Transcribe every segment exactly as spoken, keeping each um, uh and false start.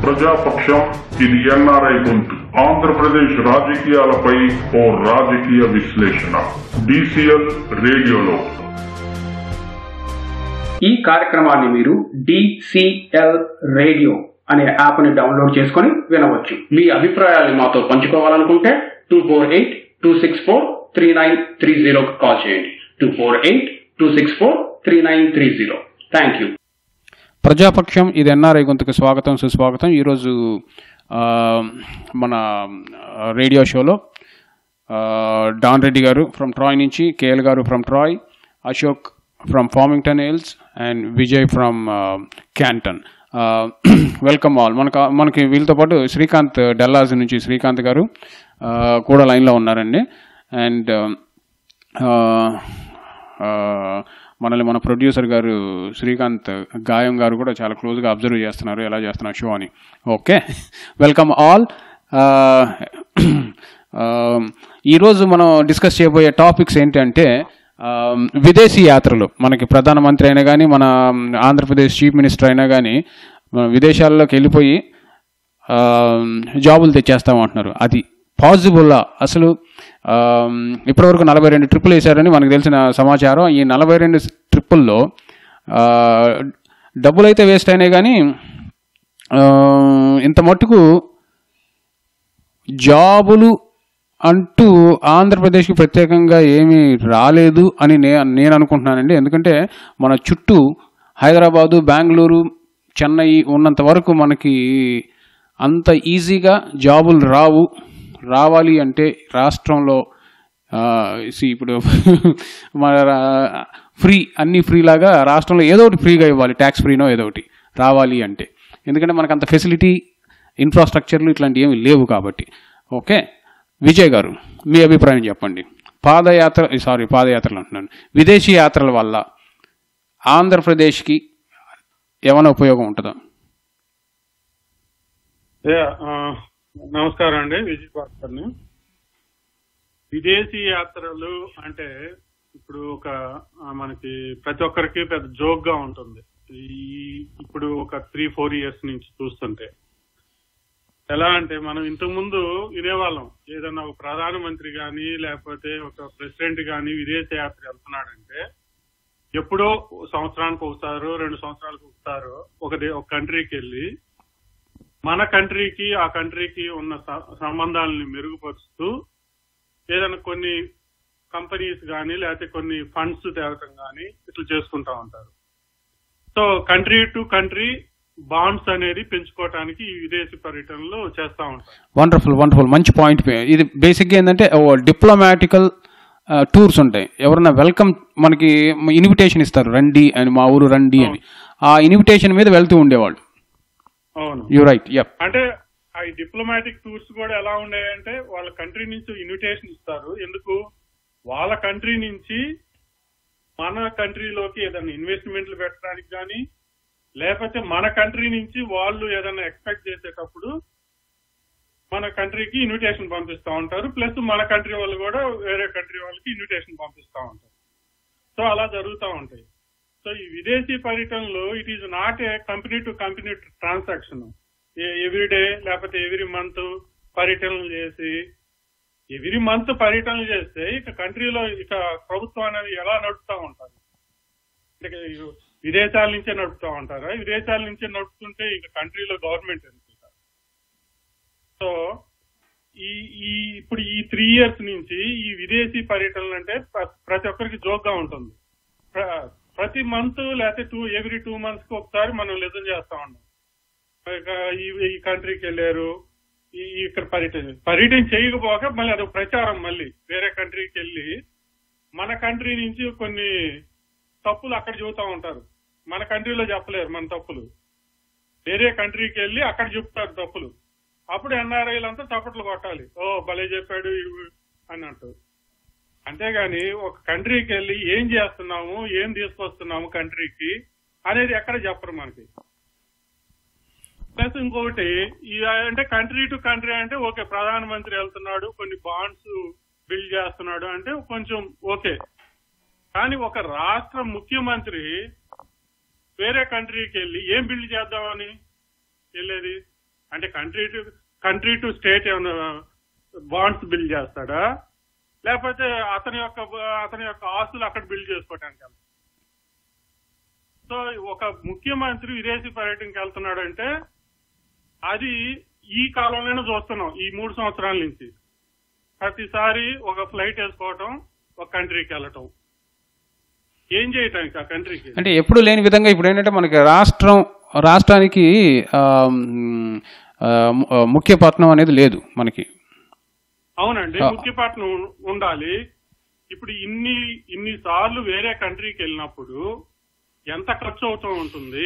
ప్రజాపక్షం, ఇది ఎన్ఆర్ఐ గొంతు. ఆంధ్రప్రదేశ్ రాజకీయాలపై ఓ రాజకీయ విశ్లేషణ డిసిఎల్ రేడియోలో. ఈ కార్యక్రమాన్ని మీరు డిసిఎల్ రేడియో అనే యాప్ ని డౌన్లోడ్ చేసుకుని వినవచ్చు. మీ అభిప్రాయాన్ని మాతో పంచుకోవాలనుకుంటే two four eight two six four three nine three జీరోకి కాల్ చేయండి. Two four eight two six four three nine three zero. Thank you. Prajapaksham, ఇది ఎన్ఆర్ఐ గొంతుకు స్వాగతం, సుస్వాగతం. ఈరోజు మన రేడియో షోలో డాన్ రెడ్డి గారు ఫ్రమ్ ట్రాయ్ నుంచి, కేఎల్ గారు from Troy, Ashok from Farmington Hills and Vijay from Canton. Welcome all. మనకు మనకి వీళ్ళతో పాటు శ్రీకాంత్ డల్లాస్ నుంచి శ్రీకాంత్ గారు కూడా లైన్లో ఉన్నారండి. అండ్ మనల్ని మన ప్రొడ్యూసర్ గారు శ్రీకాంత్ గాయం గారు కూడా చాలా క్లోజ్గా అబ్జర్వ్ చేస్తున్నారు ఎలా చేస్తున్నారు షో అని. Okay, welcome all. ఈరోజు మనం డిస్కస్ చేయబోయే టాపిక్స్ ఏంటంటే విదేశీ యాత్రలు. మనకి ప్రధానమంత్రి అయినా కానీ, మన ఆంధ్రప్రదేశ్ చీఫ్ మినిస్టర్ అయినా కానీ విదేశాల్లోకి వెళ్ళిపోయి జాబులు తెచ్చేస్తామంటున్నారు. అది పాసిబుల్లా? అసలు ఇప్పటివరకు నలభై రెండు ట్రిప్పులు వేశారని మనకు తెలిసిన సమాచారం. ఈ నలభై రెండు ట్రిప్పుల్లో డబ్బులు అయితే వేస్ట్ అయినాయి, కానీ ఇంత మట్టుకు జాబులు అంటూ ఆంధ్రప్రదేశ్కి ప్రత్యేకంగా ఏమీ రాలేదు అని నే నేను అనుకుంటున్నానండి. ఎందుకంటే మన చుట్టూ హైదరాబాదు, బెంగళూరు, చెన్నై ఉన్నంత వరకు మనకి అంత ఈజీగా జాబులు రావు. రావాలి అంటే రాష్ట్రంలో ఇప్పుడు మన ఫ్రీ, అన్నీ ఫ్రీ లాగా రాష్ట్రంలో ఏదో ఒకటి ఫ్రీగా ఇవ్వాలి, ట్యాక్స్ ఫ్రీనో ఏదో ఒకటి రావాలి అంటే. ఎందుకంటే మనకు అంత ఫెసిలిటీ, ఇన్ఫ్రాస్ట్రక్చర్లు ఇట్లాంటివి ఏమి లేవు కాబట్టి. ఓకే, విజయ్ గారు మీ అభిప్రాయం చెప్పండి. పాదయాత్ర సారీ పాదయాత్రలు అంటున్నాను విదేశీ యాత్రల వల్ల ఆంధ్రప్రదేశ్కి ఏమైనా ఉపయోగం ఉంటుందా? నమస్కారం అండి, విజయ్ భాస్కర్ని. విదేశీ యాత్రలు అంటే ఇప్పుడు ఒక మనకి ప్రతి ఒక్కరికి పెద్ద జోక్ గా ఉంటుంది. ఈ ఇప్పుడు ఒక త్రీ ఫోర్ ఇయర్స్ నుంచి చూస్తుంటే ఎలా అంటే, మనం ఇంతకు ముందు వినేవాళ్ళం, ఏదన్నా ఒక ప్రధానమంత్రి కానీ లేకపోతే ఒక ప్రెసిడెంట్ కానీ విదేశీ యాత్ర వెళ్తున్నాడంటే ఎప్పుడో సంవత్సరానికి ఒకసారో రెండు సంవత్సరాలకు ఒకసారో ఒక ఒక కంట్రీకి వెళ్ళి మన కంట్రీకి ఆ కంట్రీకి ఉన్న సంబంధాలని మెరుగుపరుస్తూ ఏదైనా కొన్ని కంపెనీస్ కానీ లేకపోతే కొన్ని ఫండ్స్ తేవటం కానీ ఇట్లా చేసుకుంటా ఉంటారు. So country to country bonds అనేది పెంచుకోవడానికి ఈ విదేశీ పర్యటనలు చేస్తా ఉంటారు. వండర్ఫుల్ వండర్ఫుల్ మంచి పాయింట్. ఇది బేసిక్గా ఏంటంటే డిప్లొమాటికల్ టూర్స్ ఉంటాయి. ఎవరైనా వెల్కమ్ మనకి ఇన్విటేషన్ ఇస్తారు, రండి అని, మా ఊరు రండి అని. ఆ ఇన్విటేషన్ మీద వెళ్తూ ఉండేవాళ్ళు. అవును, యు రైట్. యప్. అంటే ఆ డిప్లొమాటిక్ టూర్స్ కూడా ఎలా ఉండేయంటే వాళ్ళ కంట్రీ నుంచి ఇన్విటేషన్ ఇస్తారు. ఎందుకు? వాళ్ళ కంట్రీ నుంచి మన కంట్రీలోకి ఏదైనా ఇన్వెస్ట్మెంట్లు పెట్టడానికి కానీ లేకపోతే మన కంట్రీ నుంచి వాళ్ళు ఏదైనా ఎక్స్పెక్ట్ చేసేటప్పుడు మన కంట్రీకి ఇన్విటేషన్ పంపిస్తూ ఉంటారు. ప్లస్ మన కంట్రీ వాళ్ళు కూడా వేరే కంట్రీ వాళ్ళకి ఇన్విటేషన్ పంపిస్తూ ఉంటారు. సో అలా జరుగుతూ ఉంటాయి. సో ఈ విదేశీ పర్యటనలో it is not a company to company transaction. Every day లేకపోతే ఎవ్రీ మంత్ పర్యటనలు చేసి ఎవ్రీ మంత్ పర్యటనలు చేస్తే ఇక కంట్రీలో ఇక ప్రభుత్వం అనేది ఎలా నడుపుతా ఉంటారు? విదేశాల నుంచే నడుపుతా ఉంటారా? విదేశాల నుంచే నడుపుతుంటే ఇక కంట్రీలో గవర్నమెంట్ ఎందుకు? సో ఈ ఈ ఇప్పుడు ఈ త్రీ ఇయర్స్ నుంచి ఈ విదేశీ పర్యటనలు అంటే ప్రతి ఒక్కరికి జోక్ గా ఉంటుంది. ప్రతి మంత్ లేకపోతే టూ ఎవ్రీ టూ మంత్స్ కి ఒకసారి మనం లిజన్ చేస్తా ఉన్నాం. ఈ కంట్రీకి వెళ్ళారు, ఇక్కడ పర్యటన పర్యటన చేయకపోక మళ్ళీ అదొక ప్రచారం. మళ్ళీ వేరే కంట్రీకి వెళ్ళి మన కంట్రీ నుంచి కొన్ని తప్పులు అక్కడ చెబుతా ఉంటారు. మన కంట్రీలో చెప్పలేరు మన తప్పులు, వేరే కంట్రీకి వెళ్ళి అక్కడ చెప్తారు తప్పులు. అప్పుడు ఎన్ఆర్ఐలంతా చప్పట్లు కొట్టాలి, ఓ భలే చెప్పాడు అన్నట్టు. అంతేగాని ఒక కంట్రీకి వెళ్ళి ఏం చేస్తున్నాము, ఏం తీసుకొస్తున్నాము కంట్రీకి అనేది ఎక్కడ చెప్పరు మనకి. ప్లస్ ఇంకొకటి అంటే కంట్రీ టు కంట్రీ అంటే ఓకే, ప్రధానమంత్రి వెళ్తున్నాడు, కొన్ని బాండ్స్ బిల్డ్ చేస్తున్నాడు అంటే కొంచెం ఓకే. కానీ ఒక రాష్ట్ర ముఖ్యమంత్రి వేరే కంట్రీకి వెళ్ళి ఏం బిల్డ్ చేద్దామని వెళ్ళేది? అంటే country to country to state ఏమైనా బాండ్స్ బిల్డ్ చేస్తాడా, లేకపోతే అతని యొక్క అతని యొక్క ఆస్తులు అక్కడ బిల్డ్ చేసుకోవటానికి వెళ్తాడు. సో ఒక ముఖ్యమంత్రి విదేశీ పర్యటనకి వెళ్తున్నాడంటే అది ఈ కాలంలోనే చూస్తున్నాం. ఈ మూడు సంవత్సరాల నుంచి ప్రతిసారి ఒక ఫ్లైట్ వేసుకోవటం, ఒక కంట్రీకి వెళ్ళటం, ఏం చేయటానికి ఆ కంట్రీకి. అంటే ఎప్పుడు లేని విధంగా ఇప్పుడు ఏంటంటే మనకి రాష్ట్రం రాష్ట్రానికి ముఖ్య పట్టణం అనేది లేదు మనకి. అవునండి, ముఖ్య పట్టణం ఉండాలి. ఇప్పుడు ఇన్ని ఇన్ని సార్లు వేరే కంట్రీకి వెళ్ళినప్పుడు ఎంత ఖర్చు అవుతూ ఉంటుంది,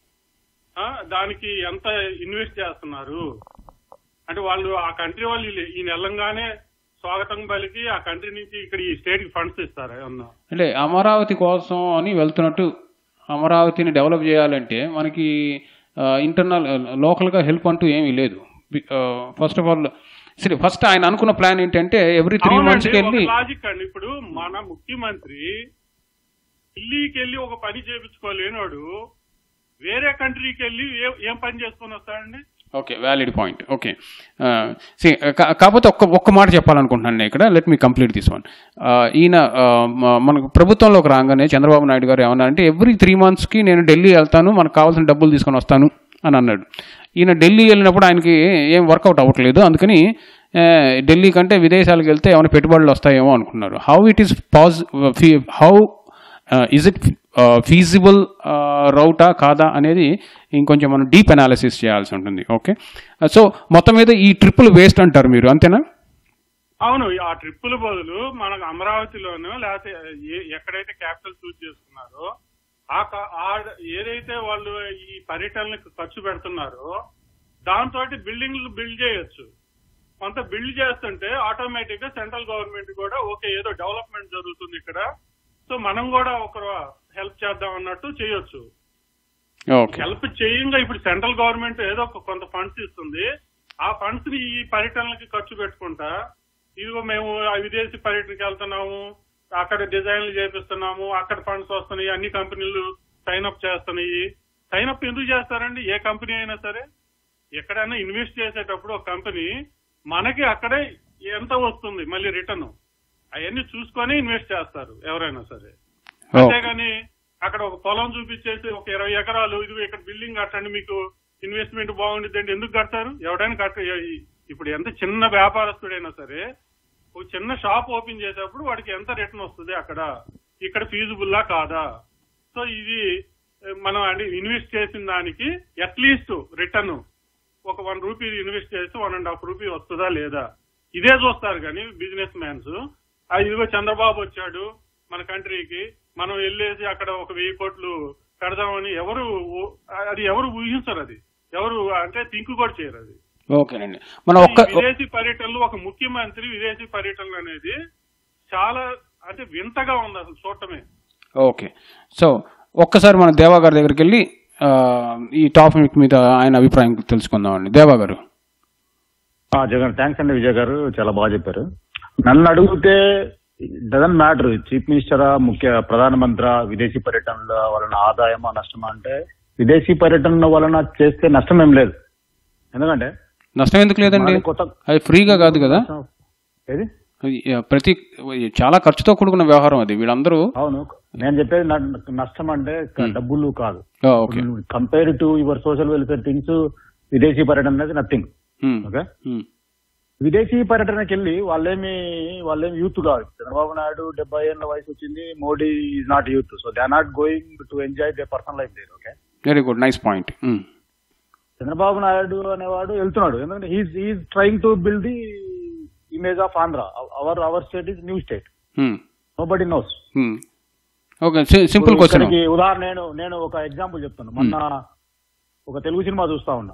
దానికి ఎంత ఇన్వెస్ట్ చేస్తున్నారు అంటే వాళ్ళు ఆ కంట్రీ వాళ్ళు ఈ నెలంగానే స్వాగతం పలికి ఆ కంట్రీ నుంచి ఇక్కడ ఈ స్టేట్ కి ఫండ్స్ ఇస్తారా ఏమన్నా? అంటే అమరావతి కోసం అని వెళ్తున్నట్టు అమరావతిని డెవలప్ చేయాలంటే మనకి ఇంటర్నల్ లోకల్ గా హెల్ప్ అంటూ ఏమీ లేదు. ఫస్ట్ ఆఫ్ ఆల్ సరే ఫస్ట్ ఆయన అనుకున్న ప్లాన్ ఏంటంటే ఎవ్రీ త్రీ మంత్స్ కి వెళ్ళి లాజిక్ అండి. ఇప్పుడు మన ముఖ్యమంత్రి ఢిల్లీకి వెళ్ళి ఒక పని చేయించుకోలేనాడు వేరే కంట్రీకి వెళ్ళి ఏం పని చేసుకొని వస్తాడండి? Okay, valid point. ఓకే, కాకపోతే ఒక్క ఒక్క మాట చెప్పాలనుకుంటున్నాను ఇక్కడ. Let me complete this one. ఈయన మనకు ప్రభుత్వంలోకి రాగానే చంద్రబాబు నాయుడు గారు ఏమన్నారంటే ఎవ్రీ త్రీ మంత్స్కి నేను ఢిల్లీ వెళ్తాను, మనకు కావాల్సిన డబ్బులు తీసుకొని వస్తాను అని అన్నాడు. ఈయన ఢిల్లీ వెళ్ళినప్పుడు ఆయనకి ఏం వర్కౌట్ అవ్వట్లేదు, అందుకని ఢిల్లీ కంటే విదేశాలకు వెళ్తే ఏమైనా పెట్టుబడులు వస్తాయేమో అనుకున్నారు. How it is pause how is it feasible రౌటా కాదా అనేది ఇంకొంచెం మనం డీప్ అనాలిసిస్ చేయాల్సి ఉంటుంది. ఓకే, సో మొత్తం మీద ఈ ట్రిప్పులు వేస్ట్ అంటారు మీరు, అంతేనా? అవును, ఆ ట్రిప్పుల బదులు మనకు అమరావతిలోనూ లేకపోతే ఎక్కడైతే క్యాపిటల్ చూస్ చేసుకున్నారో ఆ ఏదైతే వాళ్ళు ఈ పర్యటనలకు ఖర్చు పెడుతున్నారో దాంతో బిల్డింగ్లు బిల్డ్ చేయొచ్చు. కొంత బిల్డ్ చేస్తుంటే ఆటోమేటిక్ గా సెంట్రల్ గవర్నమెంట్ కూడా ఓకే ఏదో డెవలప్మెంట్ జరుగుతుంది ఇక్కడ, సో మనం కూడా ఒక హెల్ప్ చేద్దాం అన్నట్టు చేయొచ్చు. హెల్ప్ చేయంగా ఇప్పుడు సెంట్రల్ గవర్నమెంట్ ఏదో కొంత ఫండ్స్ ఇస్తుంది, ఆ ఫండ్స్ ని ఈ పర్యటనలకి ఖర్చు పెట్టుకుంటా ఇదిగో మేము విదేశీ పర్యటనకి వెళ్తున్నాము, అక్కడ డిజైన్లు చేపిస్తున్నాము, అక్కడ ఫండ్స్ వస్తున్నాయి, అన్ని కంపెనీలు సైన్ అప్ చేస్తున్నాయి. సైన్ అప్ ఎందుకు చేస్తారండి? ఏ కంపెనీ అయినా సరే ఎక్కడైనా ఇన్వెస్ట్ చేసేటప్పుడు ఒక కంపెనీ మనకి అక్కడే ఎంత వస్తుంది మళ్ళీ రిటర్న్ అవన్నీ చూసుకొని ఇన్వెస్ట్ చేస్తారు ఎవరైనా సరే. అంతేగాని అక్కడ ఒక పొలం చూపించేసి ఒక ఇరవై ఎకరాలు ఇది ఇక్కడ బిల్డింగ్ కట్టండి మీకు ఇన్వెస్ట్మెంట్ బాగుంటుంది ఎందుకు కడతారు? ఎవడైనా కట్ట ఇప్పుడు ఎంత చిన్న వ్యాపారస్తుడైనా సరే ఒక చిన్న షాప్ ఓపెన్ చేసేటప్పుడు వాడికి ఎంత రిటర్న్ వస్తుంది అక్కడ, ఇక్కడ ఫీజిబుల్లా కాదా? సో ఇది మనం ఇన్వెస్ట్ చేసిన దానికి అట్లీస్ట్ రిటర్న్ ఒక వన్ రూపీ ఇన్వెస్ట్ చేస్తే వన్ అండ్ హాఫ్ రూపీ వస్తుందా లేదా ఇదే చూస్తారు. కానీ బిజినెస్ మ్యాన్స్ ఇదిగో చంద్రబాబు వచ్చాడు మన కంట్రీకి, మనం వెళ్ళేసి అక్కడ ఒక వెయ్యి కోట్లు కడదామని ఎవరు అది ఎవరు ఊహించరు, అది ఎవరు అంటే థింక్ కూడా చేయరు. అది ఓకేనండి. మన ఒక్క విదేశీ పర్యటనలు ఒక ముఖ్యమంత్రి విదేశీ పర్యటనలు అనేది చాలా అంటే వింతగా ఉంది అసలు చూడటమే. ఓకే, సో ఒక్కసారి మన దేవా గారి దగ్గరికి వెళ్ళి ఈ టాపిక్ మీద ఆయన అభిప్రాయం తెలుసుకుందామండి. దేవా గారు. జగన్ థ్యాంక్స్ అండి. విజయ్ గారు చాలా బాగా చెప్పారు. నన్ను అడిగితే డజన్ మ్యాటర్ చీఫ్ మినిస్టరా ముఖ్య ప్రధానమంత్రి విదేశీ పర్యటనల వలన ఆదాయమా నష్టమా అంటే విదేశీ పర్యటన వలన చేస్తే నష్టం ఏం లేదు. ఎందుకంటే నష్టం ఎందుకు లేదండి, అది ఫ్రీగా కాదు కదా, ఏది ప్రతి చాలా ఖర్చుతో కూడుకున్న వ్యవహారం అది. వీళ్ళందరూ అవును, నేను చెప్పేది నష్టం అంటే డబ్బులు కాదు. Compare to your social welfare things విదేశీ పర్యటన అనేది నథింగ్. ఓకే, విదేశీ పర్యటనకి వెళ్ళి వాళ్ళేమి వాళ్ళేమి యూత్ కాదు. చంద్రబాబు నాయుడు డెబ్బై ఏళ్ళ వయసు వచ్చింది, Modi is not youth, so they are not going to enjoy they personal life there. Okay, very good, nice point. Chandrababu Naidu అనేవాడు వెళ్తున్నాడు ఎందుకంటే he's he's trying to build the image of Andhra. Our our state is new state, nobody knows. Okay, simple question. ఉదాహరణ నేను నేను ఒక example చెప్తాను. మొన్న ఒక తెలుగు సినిమా చూస్తా ఉన్నా.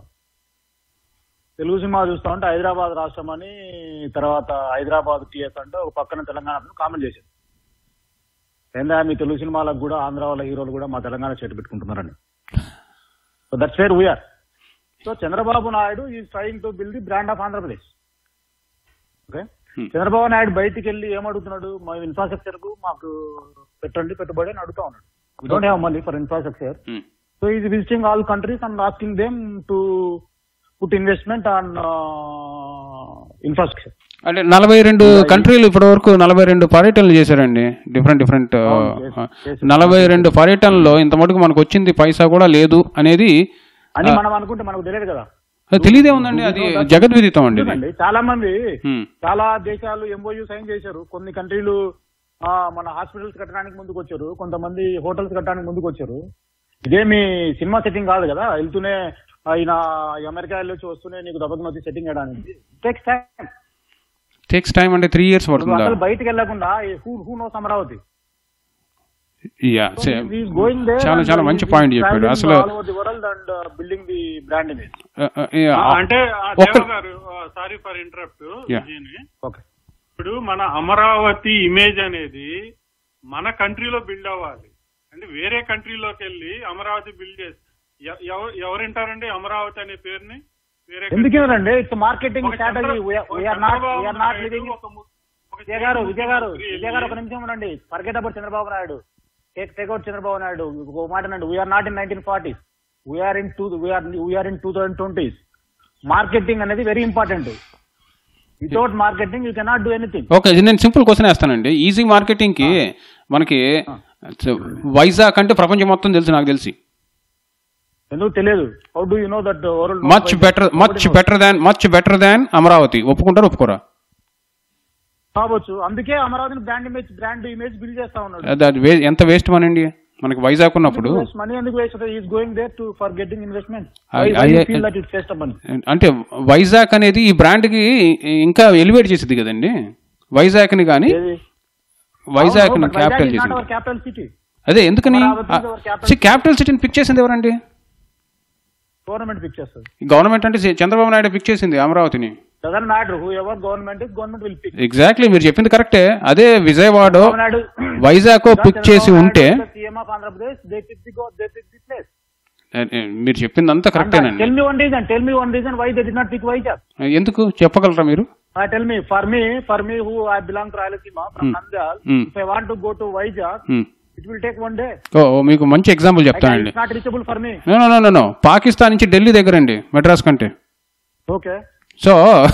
తెలుగు సినిమా చూస్తా ఉంటే హైదరాబాద్ రాష్ట్రం అని, తర్వాత హైదరాబాద్ టీఎస్ అంటే ఒక పక్కన తెలంగాణ కామెంట్ చేశారు. ఏందా మీ తెలుగు సినిమాలకు కూడా ఆంధ్ర వాళ్ళ హీరోలు కూడా మా తెలంగాణ చేటు పెట్టుకుంటున్నారని. So that's where we are. So Chandrababu Naidu is trying to build the brand of Andhra Pradesh. Okay, Chandrababu Naidu బయటికి వెళ్ళి ఏమడుగుతున్నాడు? మా ఇన్ఫ్రాస్ట్రక్చర్ కు మాకు పెట్టండి పెట్టుబడి అని అడుగుతా ఉన్నాడు. We don't have money for infrastructure. So is visiting all countries and asking them to put investment on uh, infrastructure. అంటే నలభై రెండు కంట్రీలు ఇప్పటి వరకు నలభై రెండు పర్యటనలు చేశారండి, డిఫరెంట్ డిఫరెంట్ నలభై రెండు పర్యటనలో ఇంత మటుకు మనకు వచ్చింది పైసా కూడా లేదు అనేది అని మనం అనుకుంటే మనకు తెలియదు కదా. తెలియదే ఉందండి, అది జగద్విదితం అండి. చాలా మంది చాలా దేశాలు ఎంఓయూ సైన్ చేశారు. కొన్ని కంట్రీలు మన హాస్పిటల్స్ కట్టడానికి ముందుకు వచ్చారు, కొంతమంది హోటల్స్ కట్టడానికి ముందుకు వచ్చారు. ఇదేమి సినిమా సెట్టింగ్ కాదు కదా, వెళ్తూనే ఆయన అమెరికా వెళ్ళొచ్చి వస్తూనే నీకు దెబ్బకి వచ్చి సెట్టింగ్ చేయడానికి టేక్స్ టైం. టేక్స్ టైం అంటే త్రీ ఇయర్స్ పడుతుంది. అసలు బయటకు వెళ్ళకుండా హూ హూ నోస్ అమరావతి. చాలా చాలా మంచి పాయింట్ చెప్పాడు అసలు. బిల్డింగ్ ది బ్రాండ్ ఇమేజ్ అంటే సారీ ఫర్ ఇంటరప్ట్. ఇప్పుడు మన అమరావతి ఇమేజ్ అనేది మన కంట్రీలో బిల్డ్ అవ్వాలి. అంటే వేరే కంట్రీలోకి వెళ్ళి అమరావతి బిల్డ్ చేసి ఎవరింటారండి అమరావతి అనే పేరుని? ఎందుకంటే ఇట్స్ మార్కెటింగ్ స్ట్రాటజీ. విజయ్ గారు విజయ్ గారు విజయ్ గారు ఒక నిమిషం ఉండండి. Forget about Chandrababu Naidu, take take out Chandrababu Naidu. ఒక మాట అండి, we're not in nineteen forties, we're in two we're we're in two thousand twenties. Marketing అనేది very important. Without marketing you cannot do anything. Okay, నేను సింపుల్ క్వశ్చన్ వేస్తానండి. Easy marketing కి మనకి వైజాగ్ అంటే ప్రపంచం మొత్తం తెలుసు, నాకు తెలిసి. ఎందుకు తెలియదు? How do you know that world much better much better than much better than Amaravati. ఒప్పుకుంటారు ఒప్పుకోరా? కావచ్చు. అందుకే అమరావతిని brand image brand image build చేస్తా ఉన్నాడు. ఎంత వేస్ట్ మనీ అండి మనకి వైజాగ్ ఉన్నప్పుడు. మనీ ఎందుకు waste? Is going there to for getting investment. అంటే వైజాగ్ అనేది ఈ బ్రాండ్ కి ఇంకా ఎలివేట్ చేసింది కదండి వైజాగ్ ని. కానీ వైజాగ్ క్యాపిటల్ చేసింది. Capital city. అదే ఎందుకని క్యాపిటల్ సిటీని పిక్ చేసింది ఎవరండి? గవర్నమెంట్ పిక్ చేస్తుంది. గవర్నమెంట్ అంటే చంద్రబాబు నాయుడు పిక్ చేసింది అమరావతిని. ఎగ్జాక్ట్లీ, మీరు చెప్పింది కరెక్టే. అదే విజయవాడ వైజాగ్ పిక్ చేసి ఉంటే మీరు చెప్పింది అంతా కరెక్టేనండి. ఎందుకు చెప్పగలరా మీరు? Tell me for me for me who I belong to Rayalaseema from Nandyal, if I want to go to Vizag it will take one day. ఓ, మీకు మంచి ఎగ్జాంపుల్ చెప్తానండి. Not reachable for me. No no no no Pakistan నుంచి ఢిల్లీ దగ్గర అండి, మెడ్రాస్ కంటే. Okay, so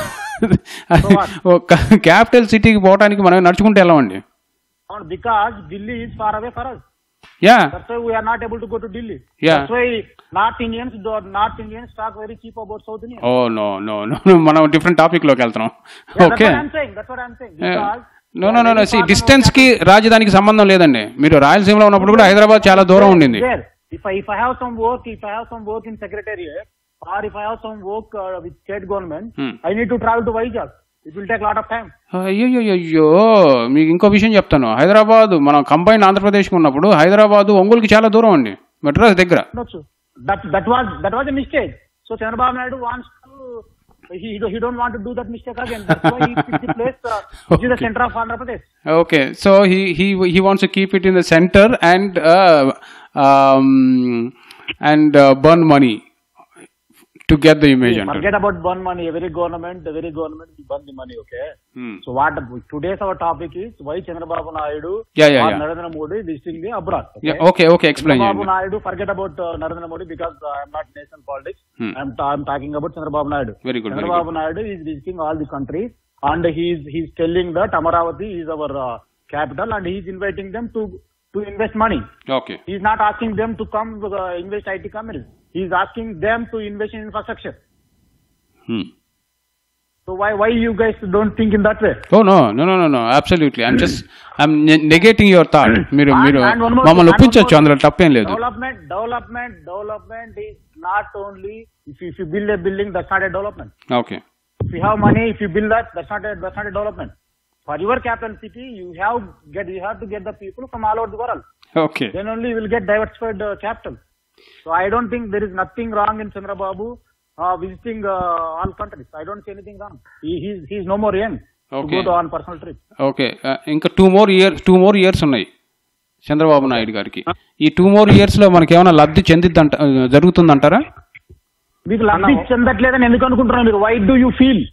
capital సిటీకి పోవడానికి మనం నడుచుకుంటూ వెళ్ళమండి. Because Delhi is far away for us. Yeah, that's why we are not able to go to Delhi. Yeah, that's why North Indians do North Indians talk very cheap about South Indians. Oh no no no మనం different topic లోకి వెళ్తున్నాం. Okay, that's what I'm saying that's what I'm saying because no no no no see distance కి రాజధానికి సంబంధం లేదండి. మీరు రాయలసీమలో ఉన్నప్పుడు కూడా హైదరాబాద్ చాలా దూరం ఉండింది. if I if I have some work if I have some work in secretariat or if I have some work uh, with state government, hmm. I need to travel to Vizag. It will take lot of time. అయ్యో అయ్యో, మీకు ఇంకో విషయం చెప్తాను. హైదరాబాద్ మనం combine Andhra Pradesh కు ఉన్నప్పుడు హైదరాబాద్ ఒంగోలుకి చాలా దూరం అండి, మెడ్రాస్ దగ్గర. that that was that was a mistake. So Chandrababu Naidu wants to he he don't want to do that mistake again. That's why he picked the place uh, which is the center of Andhra Pradesh. Okay, so he he he wants to keep it in the center and uh, um and uh, burn money to get the image. Yeah, forget about burn money. Every government, every government will burn the money. Okay. Hmm. So what today's our topic is why Chandrababu Naidu yeah, yeah, or yeah. Narendra Modi visiting the abroad. Okay. Yeah, okay, okay. Explain. Chandrababu Naidu, forget about uh, Narendra Modi because uh, I'm not nation politics. Hmm. I'm I'm talking about Chandrababu Naidu. Very good. Chandrababu very good. Naidu is visiting all the countries and he's he's telling that Amaravati is our uh, capital and he's inviting them to to invest money. Okay. He's not asking them to come uh, invest I T companies. He's asking them to invest in infrastructure. Hmm. So why why you guys don't think in that way? Oh no no no no no absolutely. I'm just I'm ne- negating your thought. మీరు మీరు మమ్మల్ని ఒప్పించొచ్చు, అందులో తప్పేం లేదు. Development development development is not only if you, if you build a building, that's not a development. Okay. If you have money, if you build that, that's not a that's not a development. For your capital city, you have get you have to get the people from all over the world. Okay. Then only you will get diversified uh, capital. So I don't think there is nothing wrong in Chandrababu uh, visiting uh, all countries. I don't see anything wrong. He he's he's no more young okay. to go to on personal trip. Okay. Uh, ఇంకా two more year two more years ఉన్నాయి చంద్రబాబు నాయుడు గారికి. ఈ two more years లో మనకి ఏమైనా లబ్ధి చెందిద్దంట జరుగుతుందంటారా? మీకు లబ్ధి చెందట్లేదని ఎందుకు అనుకుంటున్నారు మీరు? Why do you feel?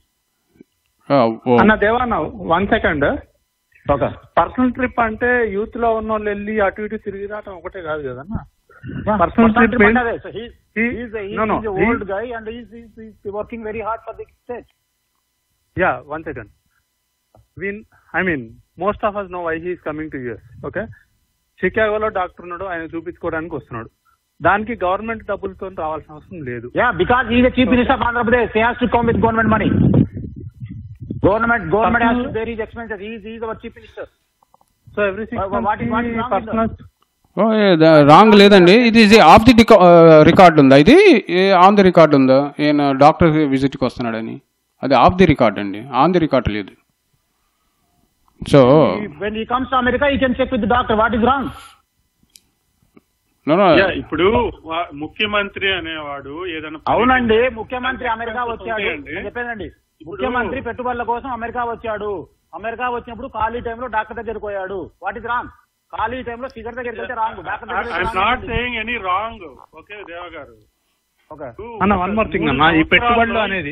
అన్న Devanna one second. Okay. Personal trip అంటే యూత్ లో ఉన్న వాళ్ళు వెళ్ళి అటు ఇటు తిరిగి రావడం ఒకటే కాదు కదన్నా. personal trip means so he, he, he's a, he's, no no he's a he, old guy and he's, he's, he's working very hard for the state. yeah, one second. We, I mean, most of us know why he is coming to U S. Okay, చికాగోలో doctor ఉన్నాడు, ఆయన చూపించుకోవడానికి వస్తున్నాడు. దానికి government డబ్బులతో రావాల్సిన అవసరం లేదు. Yeah, because he is the chief minister of Andhra Pradesh, he has to come with government money. Government government has to bear his expenses. He is he is our chief minister. So every six What- what is- what is wrong with personal wrong లేదండి. ఇది ఇది of the record ఉందా? ఇది on the record ఉందా? ఈయన doctor విజిట్కి వస్తున్నాడని అది ఆఫ్ ది రికార్డ్ అండి, ఆన్ ది రికార్డ్ లేదు. So He- when he comes to America, he can check with the doctor. What is wrong? No no Yeah, ఇప్పుడు వా- ముఖ్యమంత్రి అనేవాడు ఏదైనా అవునండి, ముఖ్యమంత్రి అమెరికా వచ్చాడు ఉంటాయండి. నేను చెప్పానండి. ఇప్పుడు- ముఖ్యమంత్రి పెట్టుబడుల కోసం అమెరికా వచ్చాడు. అమెరికా వచ్చినప్పుడు ఖాళీ టైంలో డాక్టర్ దగ్గరికి పోయాడు. What is wrong? ఖాళీ టైంలో ఫిగర్ దగ్గరికి వెళ్తే wrong, doctor I'm not saying any wrong. Okay Deva గారు, ఓకే. అన్న వన్ మోర్ థింగ్ అన్న, ఈ పెట్టుబడులు అనేది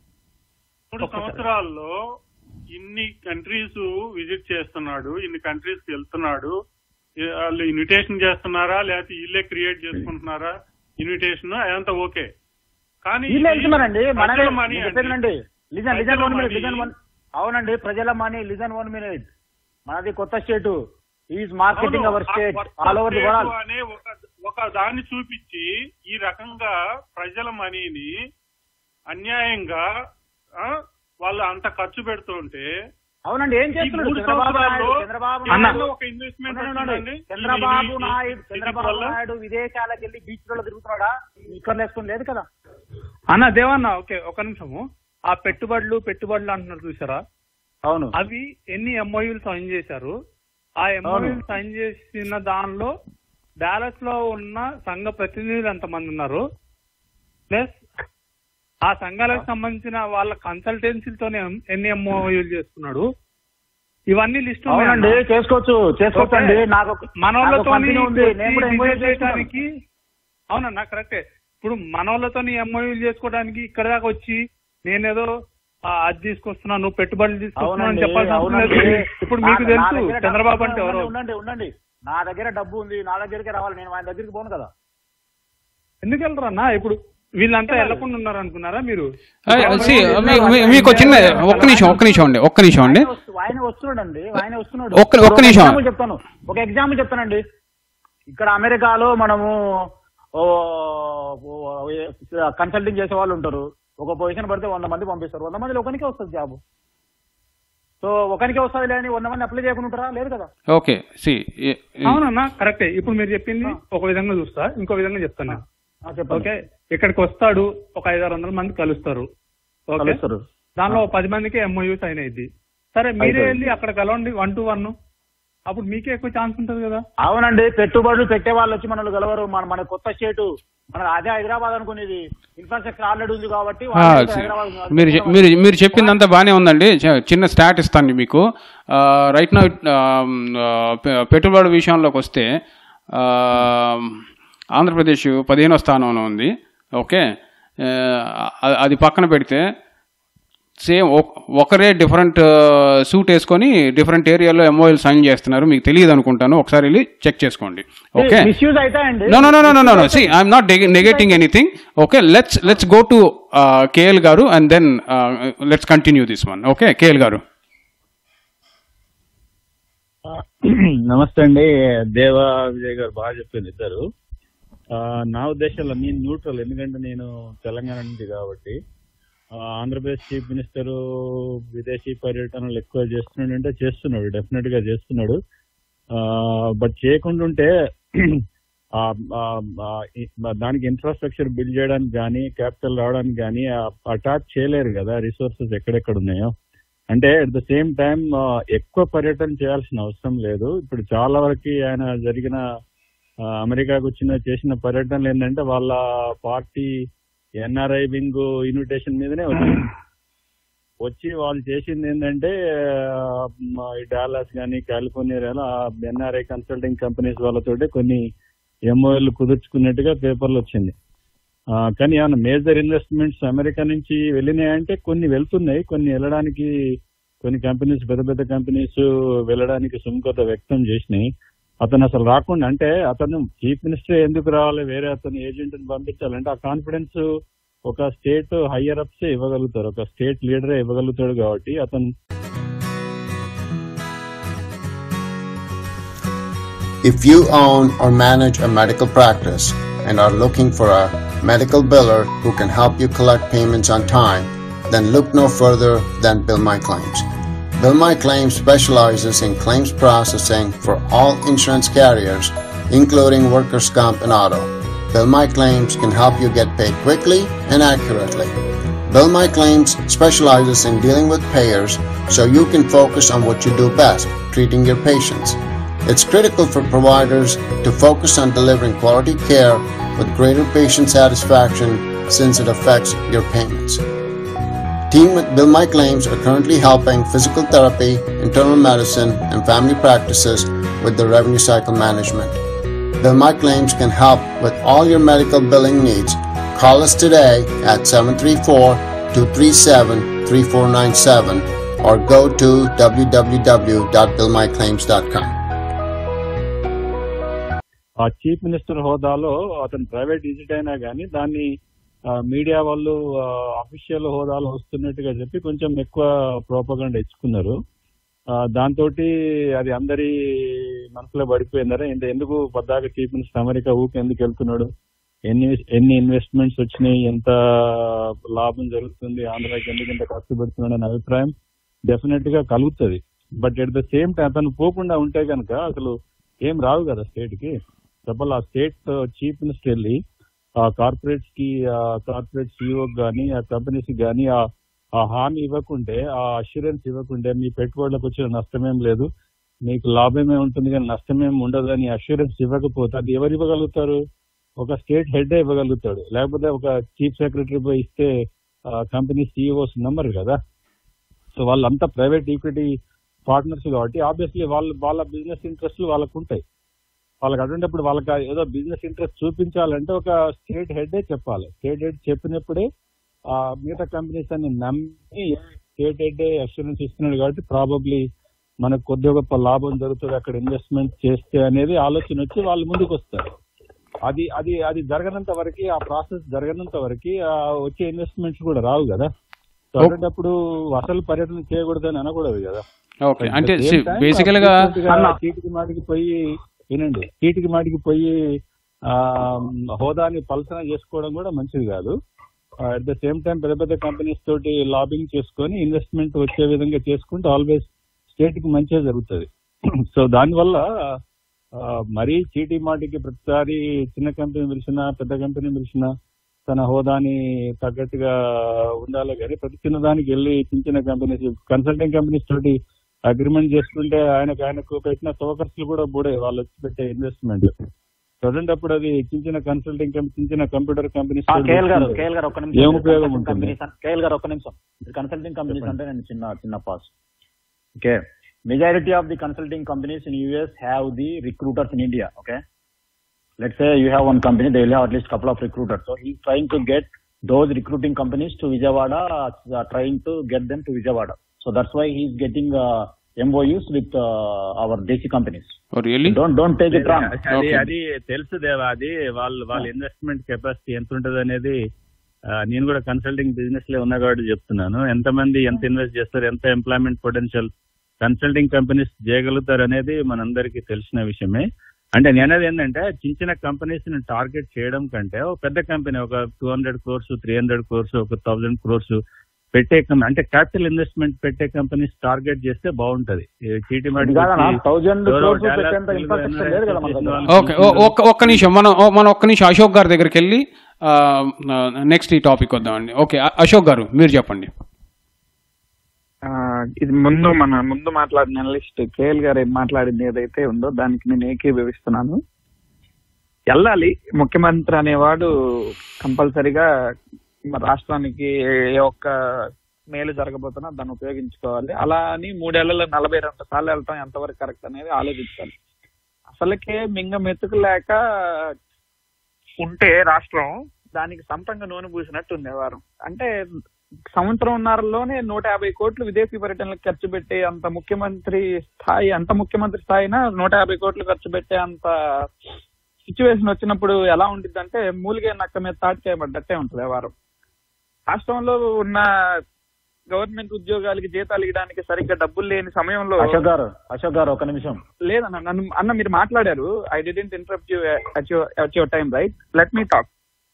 మూడు సంవత్సరాల్లో ఇన్ని కంట్రీస్ విజిట్ చేస్తున్నాడు, ఇన్ని కంట్రీస్ కి వెళ్తున్నాడు. ఏ- వాళ్ళు ఇన్విటేషన్ చేస్తున్నారా లేకపోతే వీళ్ళే క్రియేట్ చేసుకుంటున్నారా ఇన్విటేషన్? అదంతా ఓకే, కానీ వీళ్ళు వెళ్తున్నారండి. మనమే ప్రజల money నేను అండి. చెప్పేదండి. లిజన్ లిజన్ ప్రజల one minute, money. Listen one. అవునండి, ప్రజల మనీ. Listen one minute. మనది కొత్త స్టేట్. ఈజ్ మార్కెటింగ్ అవును, అవర్ స్టేట్ ఆ కొత్త all over the state world. అనే ఒక ఒక దాన్ని చూపించి ఈ రకంగా ప్రజల మనీని అన్యాయంగా ఆ, వాళ్ళు అంత ఖర్చు పెడుతుంటే అవునండి, ఏం ఈ చేస్తున్నాడు మూడు చంద్రబాబు నాయుడు? సంవత్సరాల్లో చంద్రబాబు కేవలం నాయుడు ఒక ఇన్వెస్ట్మెంట్ ఉండండి, ఉండండి. వచ్చిందండి. చంద్రబాబు ఇది- నాయుడు ఇది చంద్రబాబు వల్ల నాయుడు విదేశాలకు వెళ్ళి బీచ్లలో తిరుగుతున్నాడా? ఇక్కడ వేసుకుని లేదు కదా. అన్న దేవన్న ఓకే ఒక నిమిషము. ఆ పెట్టుబడులు పెట్టుబడులు అంటున్నారు చూసారా, అవును అవి ఎన్ని ఎంఓయూలు సైన్ చేశారు? ఆ ఎంఓయూలు సైన్ చేసిన దానిలో డాలస్ లో ఉన్న సంఘ ప్రతినిధులు ఎంతమంది ఉన్నారు, ప్లస్ ఆ సంఘాలకు సంబంధించిన వాళ్ళ కన్సల్టెన్సీలతోనే ఎన్ని ఎంఓయూలు చేసుకున్నాడు, ఇవన్నీ లిస్ట్ అవునండి, చేసుకోవచ్చు చేసుకోవచ్చు అండి. నాకు మనోళ్ళతో కంపెనీ ఉంది, నేను కూడా ఎంక్వైరీ చేస్తాను. చేయడానికి అవునన్నా కరెక్టే. ఇప్పుడు మనోళ్ళతో ఎంఓయూలు చేసుకోవడానికి ఇక్కడ దాకా వచ్చి నేనేదో ఆ, అది తీసుకొస్తున్నాను నువ్వు పెట్టుబడులు తీసుకొస్తున్నావు అని అవునండి, చెప్పాల్సిన అవసరం అవునండి. లేదు. ఇప్పుడు మీకు నా- నా తెలుసు దగ్గర చంద్రబాబు డబ్బు- అంటే ఎవరో. ఉండండి ఉండండి నా దగ్గర డబ్బు ఉంది, నా దగ్గరికి రావాలి, నేను ఆయన దగ్గరికి పోను కదా. ఎందుకు వెళ్ళరన్నా? ఇప్పుడు వీళ్ళంతా వెళ్ళకుండా ఉన్నారు అనుకున్నారా మీరు? ఆ, see, మీ- మీ- మీకు చిన్న ఒక్క నిమిషం ఒక్క నిమిషం అండి ఒక్క నిమిషం అండి ఆయన వస్తు- ఆయన వస్తున్నాడండి, ఆయన వస్తున్నాడు. ఒక్క- ఒక్క ఒక నిమిషం. example చెప్తాను, ఒక ఎగ్జాంపుల్ చెప్తానండి. ఇక్కడ అమెరికాలో మనము కన్సల్టింగ్ చేసే వాళ్ళు ఉంటారు. ఒక పొజిషన్ పడితే వంద మంది పంపిస్తారు, వంద మందిలో ఒకరికే వస్తుంది జాబ్. సో ఒకరికే వస్తుంది లేని వంద మంది అప్లై చేయకుండా ఉంటారా? లేదు కదా. ఓకే సి అవునన్నా కరెక్టే. ఇప్పుడు మీరు చెప్పింది ఒక విధంగా చూస్తా, ఇంకో విధంగా చెప్తాను. ఆ, చెప్పండి. ఓకే, ఇక్కడికి వస్తాడు, ఒక ఐదారు వందల మంది కలుస్తారు. ఓకే, కలుస్తారు. దానిలో ఒక పది మందికి ఎంఓయూ సైన్ అయింది. సరే మీరే అయితే. వెళ్ళి అక్కడ కలవండి వన్ టు వన్, అప్పుడు మీకే ఎక్కువ ఛాన్స్ ఉంటుంది కదా. అవునండి, పెట్టుబడులు పెట్టే వాళ్ళు వచ్చి మనల్ని గెలవరు. మన మన కొత్త స్టేట్, మన అదే హైదరాబాద్ అనుకునేది. ఇన్ఫ్రాస్ట్రక్చర్ ఆల్రెడీ ఉంది కాబట్టి ఆ, వాళ్ళు అయితే సి- హైదరాబాద్ మీరు చె- మీరు మీరు చెప్పిందంతా బాగానే ఉందండి. చ- చిన్న స్టాట్ ఇస్తాను మీకు. రైట్ నా పెట్టుబడి విషయంలోకి వస్తే ఆ, ఆంధ్రప్రదేశ్ పదిహేనో స్థానంలో ఉంది. ఓకే, ఆ, అది పక్కన పెడితే సేమ్ ఒకరే డిఫరెంట్ సూట్ వేసుకొని డిఫరెంట్ ఏరియాలో ఎంఓఎల్ సైన్ చేస్తున్నారు. మీకు తెలియదు అనుకుంటాను, ఒకసారి వెళ్ళి చెక్ చేసుకోండి. ఓకే, మిస్యూజ్ అవుతాయండి. No, no, no, no, no, no, no. See, I'm not neg- negating anything. Okay, let's let's go to uh, K L Garu and then uh, let's continue this one. Okay, K L Garu. నమస్తే అండి. దేవా విజయ్ గారు బాగా చెప్పారు ఇద్దరు. ఆ, నా ఉద్దేశంలో నేను న్యూట్రల్, ఎందుకంటే నేను తెలంగాణ నుంచి కాబట్టి. ఆ, ఆంధ్రప్రదేశ్ చీఫ్ మినిస్టర్ విదేశీ పర్యటనలు ఎక్కువ చేస్తున్నాడు అంటే చేస్తున్నాడు, డెఫినెట్ గా చేస్తున్నాడు. బట్ చేయకుండా ఉంటే ఆ, ఆ, ఆ, ఈ- దానికి ఇన్ఫ్రాస్ట్రక్చర్ బిల్డ్ చేయడానికి కానీ క్యాపిటల్ రావడానికి కానీ అటాచ్ చేయలేరు కదా, రిసోర్సెస్ ఎక్కడెక్కడ ఉన్నాయో. అంటే అట్ ద సేమ్ టైం ఎక్కువ పర్యటన చేయాల్సిన అవసరం లేదు. ఇప్పుడు చాలా వరకు ఆయన జరిగిన ఆ, అమెరికాకు వచ్చిన చేసిన పర్యటనలు ఏంటంటే వాళ్ళ పార్టీ ఎన్ఆర్ఐ వింగ్ ఇన్విటేషన్ మీదనే వచ్చింది. వచ్చి వాళ్ళు చేసింది ఏంటంటే ఈ డాలస్ కానీ కాలిఫోర్నియాలో ఎన్ఆర్ఐ కన్సల్టింగ్ కంపెనీస్ వాళ్ళతోటి కొన్ని ఎంఓఎల్ కుదుర్చుకున్నట్టుగా పేపర్లు వచ్చింది. ఆ, కానీ ఏమన్నా మేజర్ ఇన్వెస్ట్మెంట్స్ అమెరికా నుంచి వెళ్ళినాయంటే కొన్ని వెళ్తున్నాయి, కొన్ని వెళ్ళడానికి కొన్ని కంపెనీస్ పెద్ద పెద్ద కంపెనీస్ వెళ్ళడానికి సుముఖత వ్యక్తం చేసినాయి. అతను అసలు రాకుండా, అంటే అతను చీఫ్ మినిస్టర్ ఎందుకు రావాలి, వేరే అతను ఏజెంట్ ని పంపించాలంటే ఆ కాన్ఫిడెన్స్ ఒక స్టేట్ హయ్యర్ అప్స్ ఇవ్వగలుగుతారు, ఒక స్టేట్ లీడరే ఇవ్వగలుగుతాడు. కాబట్టి అతను If you own or manage a medical practice and are looking for a medical biller who can help you collect payments on time, then look no further than Bill My Claims. Bill My Claims specializes in claims processing for all insurance carriers, including workers' comp and auto. Bill My Claims can help you get paid quickly and accurately. Bill My Claims specializes in dealing with payers so you can focus on what you do best, treating your patients. It's critical for providers to focus on delivering quality care with greater patient satisfaction since it affects your payments. Team at Bill My Claims are currently helping physical therapy, internal medicine, and family practices with their revenue cycle management. Bill My Claims can help with all your medical billing needs. Call us today at seven three four, two three seven, three four nine seven or go to w w w dot bill my claims dot com. ఆ chief minister హోదాలో అతను private visit అయినా కానీ దాన్ని media వాళ్ళు official హోదాలో వస్తున్నట్టుగా చెప్పి కొంచెం ఎక్కువ ప్రోపగండా ఇచ్చుకున్నారు. దాంతో అది అందరి మనసులో పడిపోయిందరే, ఇంత ఎందుకు పద్దాక చీఫ్ మినిస్టర్ అమెరికా ఊకి ఎందుకు వెళ్తున్నాడు, ఎన్ని ఎన్ని ఇన్వెస్ట్మెంట్స్ వచ్చినాయి, ఎంత లాభం జరుగుతుంది, ఆంధ్రాకి ఎందుకు ఇంత ఖర్చు పెడుతున్నాడు అనే అభిప్రాయం డెఫినెట్ గా కలుగుతుంది. But at the same time అతను పోకుండా ఉంటే కనుక అసలు ఏం రావు కదా స్టేట్ కి. సపోజ్ ఆ స్టేట్ చీఫ్ మినిస్టర్ వెళ్ళి ఆ కార్పొరేట్స్ కి, ఆ కార్పొరేట్ సిఇఓ కానీ ఆ కంపెనీస్ కానీ ఆ హామీ ఇవ్వకుంటే, ఆ అష్యూరెన్స్ ఇవ్వకుంటే మీ పెట్టుబడులకు వచ్చిన నష్టమేం లేదు, మీకు లాభమే ఉంటుంది కానీ నష్టమేం ఉండదు అని అష్యూరెన్స్ ఇవ్వకపోతే అది ఎవరు ఇవ్వగలుగుతారు? ఒక స్టేట్ హెడ్ ఇవ్వగలుగుతాడు, లేకపోతే ఒక చీఫ్ సెక్రటరీ పోయి ఇస్తే కంపెనీ సిఇఓస్ నమ్మరు కదా. సో వాళ్ళంతా ప్రైవేట్ ఈక్విటీ పార్ట్నర్స్ కాబట్టి ఆబ్వియస్లీ వాళ్ళు వాళ్ళ బిజినెస్ ఇంట్రెస్ట్లు వాళ్ళకు ఉంటాయి. వాళ్ళకి అటువంటిప్పుడు వాళ్ళకి ఏదో బిజినెస్ ఇంట్రెస్ట్ చూపించాలంటే ఒక స్టేట్ హెడ్ చెప్పాలి. స్టేట్ హెడ్ చెప్పినప్పుడే ఆ మిగతా కంపెనీస్ అన్ని నమ్మి స్టేట్ హెడ్ అష్యూరెన్స్ ఇస్తున్నాడు కాబట్టి ప్రాబబ్లీ మనకు కొద్ది గొప్ప లాభం జరుగుతుంది అక్కడ ఇన్వెస్ట్మెంట్ చేస్తే అనేది ఆలోచన వచ్చి వాళ్ళు ముందుకు వస్తారు. అది అది అది జరగనంత వరకు, ఆ ప్రాసెస్ జరగనంత వరకు వచ్చే ఇన్వెస్ట్మెంట్స్ కూడా రావు కదా. అటువంటిప్పుడు అసలు పర్యటన చేయకూడదని అనకూడదు కదా. అంటే బేసికల్ గా చీటికి మాటికి పోయి వినండి చీటికి మాటికి పోయి ఆ హోదాని పలసన చేసుకోవడం కూడా మంచిది కాదు. అట్ ద సేమ్ టైం పెద్ద పెద్ద కంపెనీస్ తోటి లాబింగ్ చేసుకొని ఇన్వెస్ట్మెంట్ వచ్చే విధంగా చేసుకుంటే ఆల్వేస్ స్టేట్ కి మంచిగా జరుగుతుంది. సో దానివల్ల మరీ చీటి మాటికి ప్రతిసారి చిన్న కంపెనీ పిలిచినా పెద్ద కంపెనీ పిలిచినా తన హోదాని తగ్గట్టుగా ఉండాలి కానీ ప్రతి చిన్నదానికి వెళ్ళి చిన్న చిన్న కంపెనీస్, కన్సల్టింగ్ కంపెనీస్ తోటి అగ్రిమెంట్ చేసుకుంటే ఆయనకు ఆయనకు పెట్టిన టోకర్స్ కూడా బూడే వాళ్ళు వచ్చి పెట్టే ఇన్వెస్ట్మెంట్. ప్రజెంట్ అప్పుడు అది చిన్న చిన్న కన్సల్టింగ్ చిన్న చిన్న కంప్యూటర్ కంపెనీస్ ఏం ఉపయోగం ఉంటుంది? కేఎల్ గారు ఒక్క నిమిషం, కన్సల్టింగ్ కంపెనీస్ అంటే నేను చిన్న చిన్న పాస్. Okay, majority of the consulting companies in US have the recruiters in India. Okay, let's say you have one company, they will have at least couple of recruiters. So he's trying to get those recruiting companies to Vijayawada, uh, trying to get them to Vijayawada. So that's why he's getting uh, M O Us with uh, our Desi companies. Oh really? Don't don't take it wrong. అది అది తెలుసు దేవా, అది వాళ్ళ వాళ్ళ investment capacity ఎంత ఉంటుంది అనేది. నేను కూడా కన్సల్టింగ్ బిజినెస్ లో ఉన్నా కాబట్టి చెప్తున్నాను. ఎంతమంది ఎంత ఇన్వెస్ట్ చేస్తారు, ఎంత ఎంప్లాయ్మెంట్ పొటెన్షియల్ కన్సల్టింగ్ కంపెనీస్ చేయగలుగుతారు అనేది మనందరికీ తెలిసిన విషయమే. అంటే నేనేది ఏంటంటే చిన్న చిన్న కంపెనీస్ ని టార్గెట్ చేయడం కంటే ఒక పెద్ద కంపెనీ ఒక two hundred crores three hundred crores ఒక థౌసండ్ క్రోర్స్ పెట్టే అంటే క్యాపిటల్ ఇన్వెస్ట్మెంట్ పెట్టే కంపెనీస్ టార్గెట్ చేస్తే బాగుంటది. చీటి ఒక్క నిమిషం మనం మనం ఒక్క నిమిషం అశోక్ గారి దగ్గరికి వెళ్ళి నెక్స్ట్ ఈ టాపిక్ వద్దామండి. ఓకే అశోక్ గారు మీరు చెప్పండి. ఇది ముందు మన ముందు మాట్లాడిన అనలిస్ట్ కేఎల్ గారు ఏం మాట్లాడింది ఏదైతే ఉందో దానికి నేను ఏకీభవిస్తున్నాను. వెళ్ళాలి, ముఖ్యమంత్రి అనేవాడు కంపల్సరిగా రాష్ట్రానికి ఏ ఒక్క మేలు జరగబోతున్నా దాన్ని ఉపయోగించుకోవాలి. అలా అని మూడేళ్లలో నలభై రెండు సార్లు వెళ్ళటం ఎంతవరకు కరెక్ట్ అనేది ఆలోచించాలి. అసలుకే మింగ మెతుకులేక ఉంటే రాష్ట్రం దానికి సొంతంగా నూనె పూసినట్టు ఉంది వ్యవహారం. అంటే సంవత్సరంన్నరలోనే నూట యాభై కోట్లు విదేశీ పర్యటనలకు ఖర్చు పెట్టే అంత ముఖ్యమంత్రి స్థాయి, అంత ముఖ్యమంత్రి స్థాయిన నూట యాభై కోట్లు ఖర్చు పెట్టే అంత సిచ్యువేషన్ వచ్చినప్పుడు ఎలా ఉంటుందంటే మూలిగే నక్క మీద తాటికేయబడ్డట్టే ఉంటుంది వ్యవహారం. రాష్ట్రంలో ఉన్న గవర్నమెంట్ ఉద్యోగాలకి జీతాలు ఇవ్వడానికి సరిగ్గా డబ్బులు లేని సమయంలో అశోక్ గారు అశోక్ గారు ఒక నిమిషం. లేదన్న, నన్ను అన్న మీరు మాట్లాడారు. I didn't interrupt you at your time, right? Let me talk.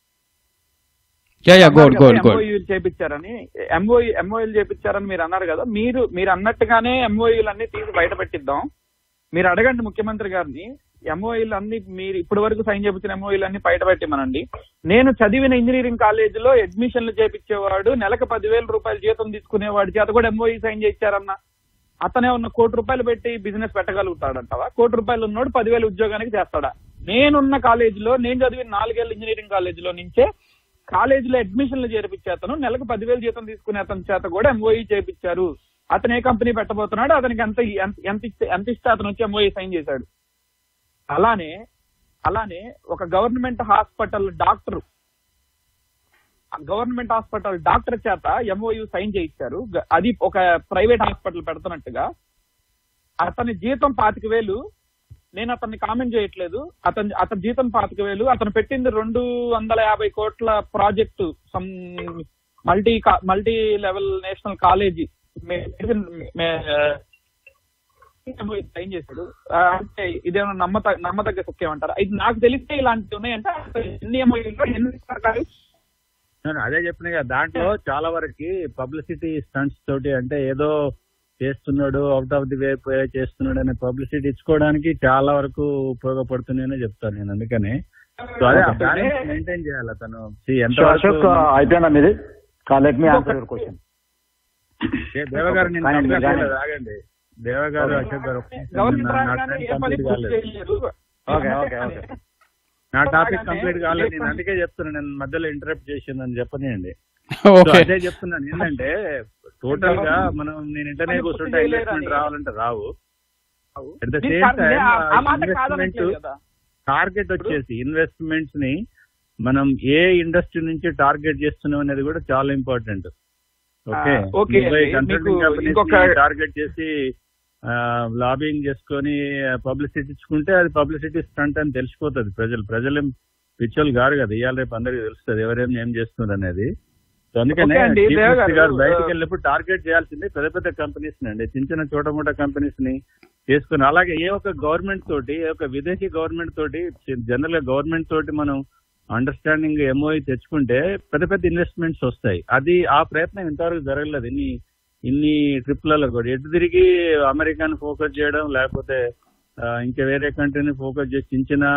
ఎంఓయూలు చేపించారని ఎంఓయూ ఎంఓయూలు చేపించారని మీరు అన్నారు కదా. మీరు మీరు అన్నట్టుగానే ఎంఓయూలు అన్ని తీసి బయట పెట్టిద్దాం. మీరు అడగండి ముఖ్యమంత్రి గారిని, ఎంఓయూలు అన్ని మీరు ఇప్పటి వరకు సైన్ చేపించిన ఎంఓయూలు అన్ని బయట పెట్టిమనండి. నేను చదివిన ఇంజనీరింగ్ కాలేజీలో అడ్మిషన్లు చేపించేవాడు నెలకు పదివేల రూపాయలు జీతం తీసుకునేవాడి చేత కూడా ఎంఓయూ సైన్ చేయించారన్న. అతనే ఉన్న కోటి రూపాయలు పెట్టి బిజినెస్ పెట్టగలుగుతాడంటావా? కోటి రూపాయలు ఉన్నోడు పదివేల ఉద్యోగానికి చేస్తాడా? నేనున్న కాలేజీలో, నేను చదివిన నాలుగేళ్ల ఇంజనీరింగ్ కాలేజీలో నుంచే కాలేజీలో అడ్మిషన్లు చేర్పించే అతను నెలకు పదివేలు జీతం తీసుకునే అతని చేత కూడా ఎంఓఈ చేపించారు. అతను ఏ కంపెనీ పెట్టబోతున్నాడు, అతనికి ఎంత ఎంత ఇస్తే ఎంత ఇస్తే అతను వచ్చి ఎంఓఈ సైన్ చేశాడు. అలానే అలానే ఒక government hospital doctor government hospital doctor చేత ఎంఓయూ సైన్ చేయించారు. అది ఒక ప్రైవేట్ హాస్పిటల్ పెడుతున్నట్టుగా. అతని జీతం పాతిక వేలు. నేను అతన్ని కామెంట్ చేయట్లేదు. అతని అతని జీతం పాతిక వేలు. అతను పెట్టింది రెండు వందల యాభై కోట్ల project, some multi multi level national college sign చేశాడు. అంటే ఇదేమన్నా నమ్మత నమ్మదగ్గ సత్యం అంటారా? ఇది నాకు తెలిస్తే ఇలాంటివి ఉన్నాయంటే ఎన్ని ఎన్ని సర్కారు అదే చెప్పిన కదా, దాంట్లో చాలా వరకు పబ్లిసిటీ స్టంట్స్ తోటి, అంటే ఏదో చేస్తున్నాడు, అవుట్ ఆఫ్ ది వే చేస్తున్నాడు అనే పబ్లిసిటీ ఇచ్చుకోవడానికి చాలా వరకు ఉపయోగపడుతున్నాయని చెప్తాను నేను. అందుకని మెయింటైన్ చేయాలి అతను. అశోక్ అయిపోయిందా మీది? Let me answer your question. దేవగారు నేను ఆగండి. దేవగారు అశోక్ గారు నా టాపిక్ కంప్లీట్ కాలేదు. నేను అందుకే చెప్తున్నాను, నేను మధ్యలో ఇంటరప్ట్ చేసిందని చెప్పనియండి. అదే చెప్తున్నాను ఏంటంటే టోటల్ గా మనం నేను ఇంటర్నే కూర్చుంటే ఇన్వెస్ట్మెంట్ రావాలంటే రావు. At the same time investment target వచ్చేసి ఇన్వెస్ట్మెంట్స్ ని మనం ఏ ఇండస్ట్రీ నుంచి టార్గెట్ చేస్తున్నాం అనేది కూడా చాలా ఇంపార్టెంట్. ఓకే, టార్గెట్ చేసి లాబింగ్ చేసుకొని పబ్లిసిటీ ఇచ్చుకుంటే అది పబ్లిసిటీ స్టంట్ అని తెలిసిపోతుంది. ప్రజలు ప్రజలు పిచ్చోళ్ళు గారు కదా, ఇవాళ రేపు అందరికి తెలుస్తుంది ఎవరేం ఏం చేస్తున్నారు అనేది. సో అందుకనే బయటకు వెళ్ళినప్పుడు టార్గెట్ చేయాల్సిందే పెద్ద పెద్ద కంపెనీస్ అండి. చిన్న చిన్న చోట మోట కంపెనీస్ ని చేసుకుని, అలాగే ఏ ఒక్క గవర్నమెంట్ తోటి, ఏ ఒక్క విదేశీ గవర్నమెంట్ తోటి, జనరల్ గా గవర్నమెంట్ తోటి మనం అండర్స్టాండింగ్ ఎంఓఈ తెచ్చుకుంటే పెద్ద పెద్ద ఇన్వెస్ట్మెంట్స్ వస్తాయి. అది ఆ ప్రయత్నం ఇంతవరకు జరగలేదు. ఇన్ని ఇన్ని ట్రిప్లలో కూడా ఎటు తిరిగి అమెరికాని ఫోకస్ చేయడం, లేకపోతే ఇంకా వేరే కంట్రీని ఫోకస్ చేసి చిన్న చిన్న